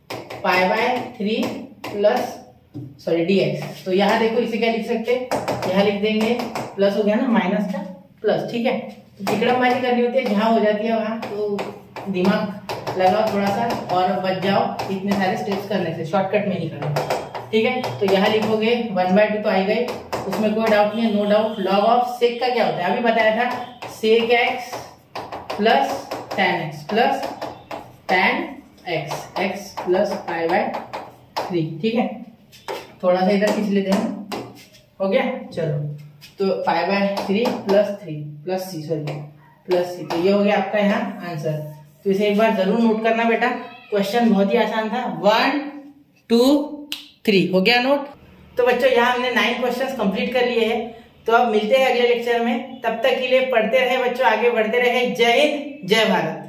pi by three plus sorry d x. तो यहाँ देखो इसे क्या लिख सकते हैं, यहाँ लिख देंगे प्लस हो गया ना, माइनस का प्लस, ठीक है। तो तिकड़मबाजी करनी होती है, जहाँ हो जाती है वहां तो दिमाग लगाओ थोड़ा सा और बच जाओ इतने सारे स्टेप्स करने से, शॉर्टकट में नहीं करना, ठीक है। तो यहाँ लिखोगे वन बाय टू तो आई गई, उसमें कोई डाउट नहीं है, no doubt. Log of sec का क्या होता है, अभी बताया था, sec x plus tan x plus tan x x plus pi by three, ठीक है। थोड़ा सा इधर खींच लेते हैं, हो गया। चलो तो pi by three plus three plus c sorry plus c, तो ये हो गया आपका यहाँ आंसर। तो इसे एक बार जरूर नोट करना बेटा, क्वेश्चन बहुत ही आसान था। वन टू थ्री हो गया नोट। तो बच्चों यहाँ हमने नाइन क्वेश्चंस कंप्लीट कर लिए हैं। तो अब मिलते हैं अगले लेक्चर में, तब तक के लिए पढ़ते रहे बच्चों, आगे बढ़ते रहे। जय हिंद, जय भारत।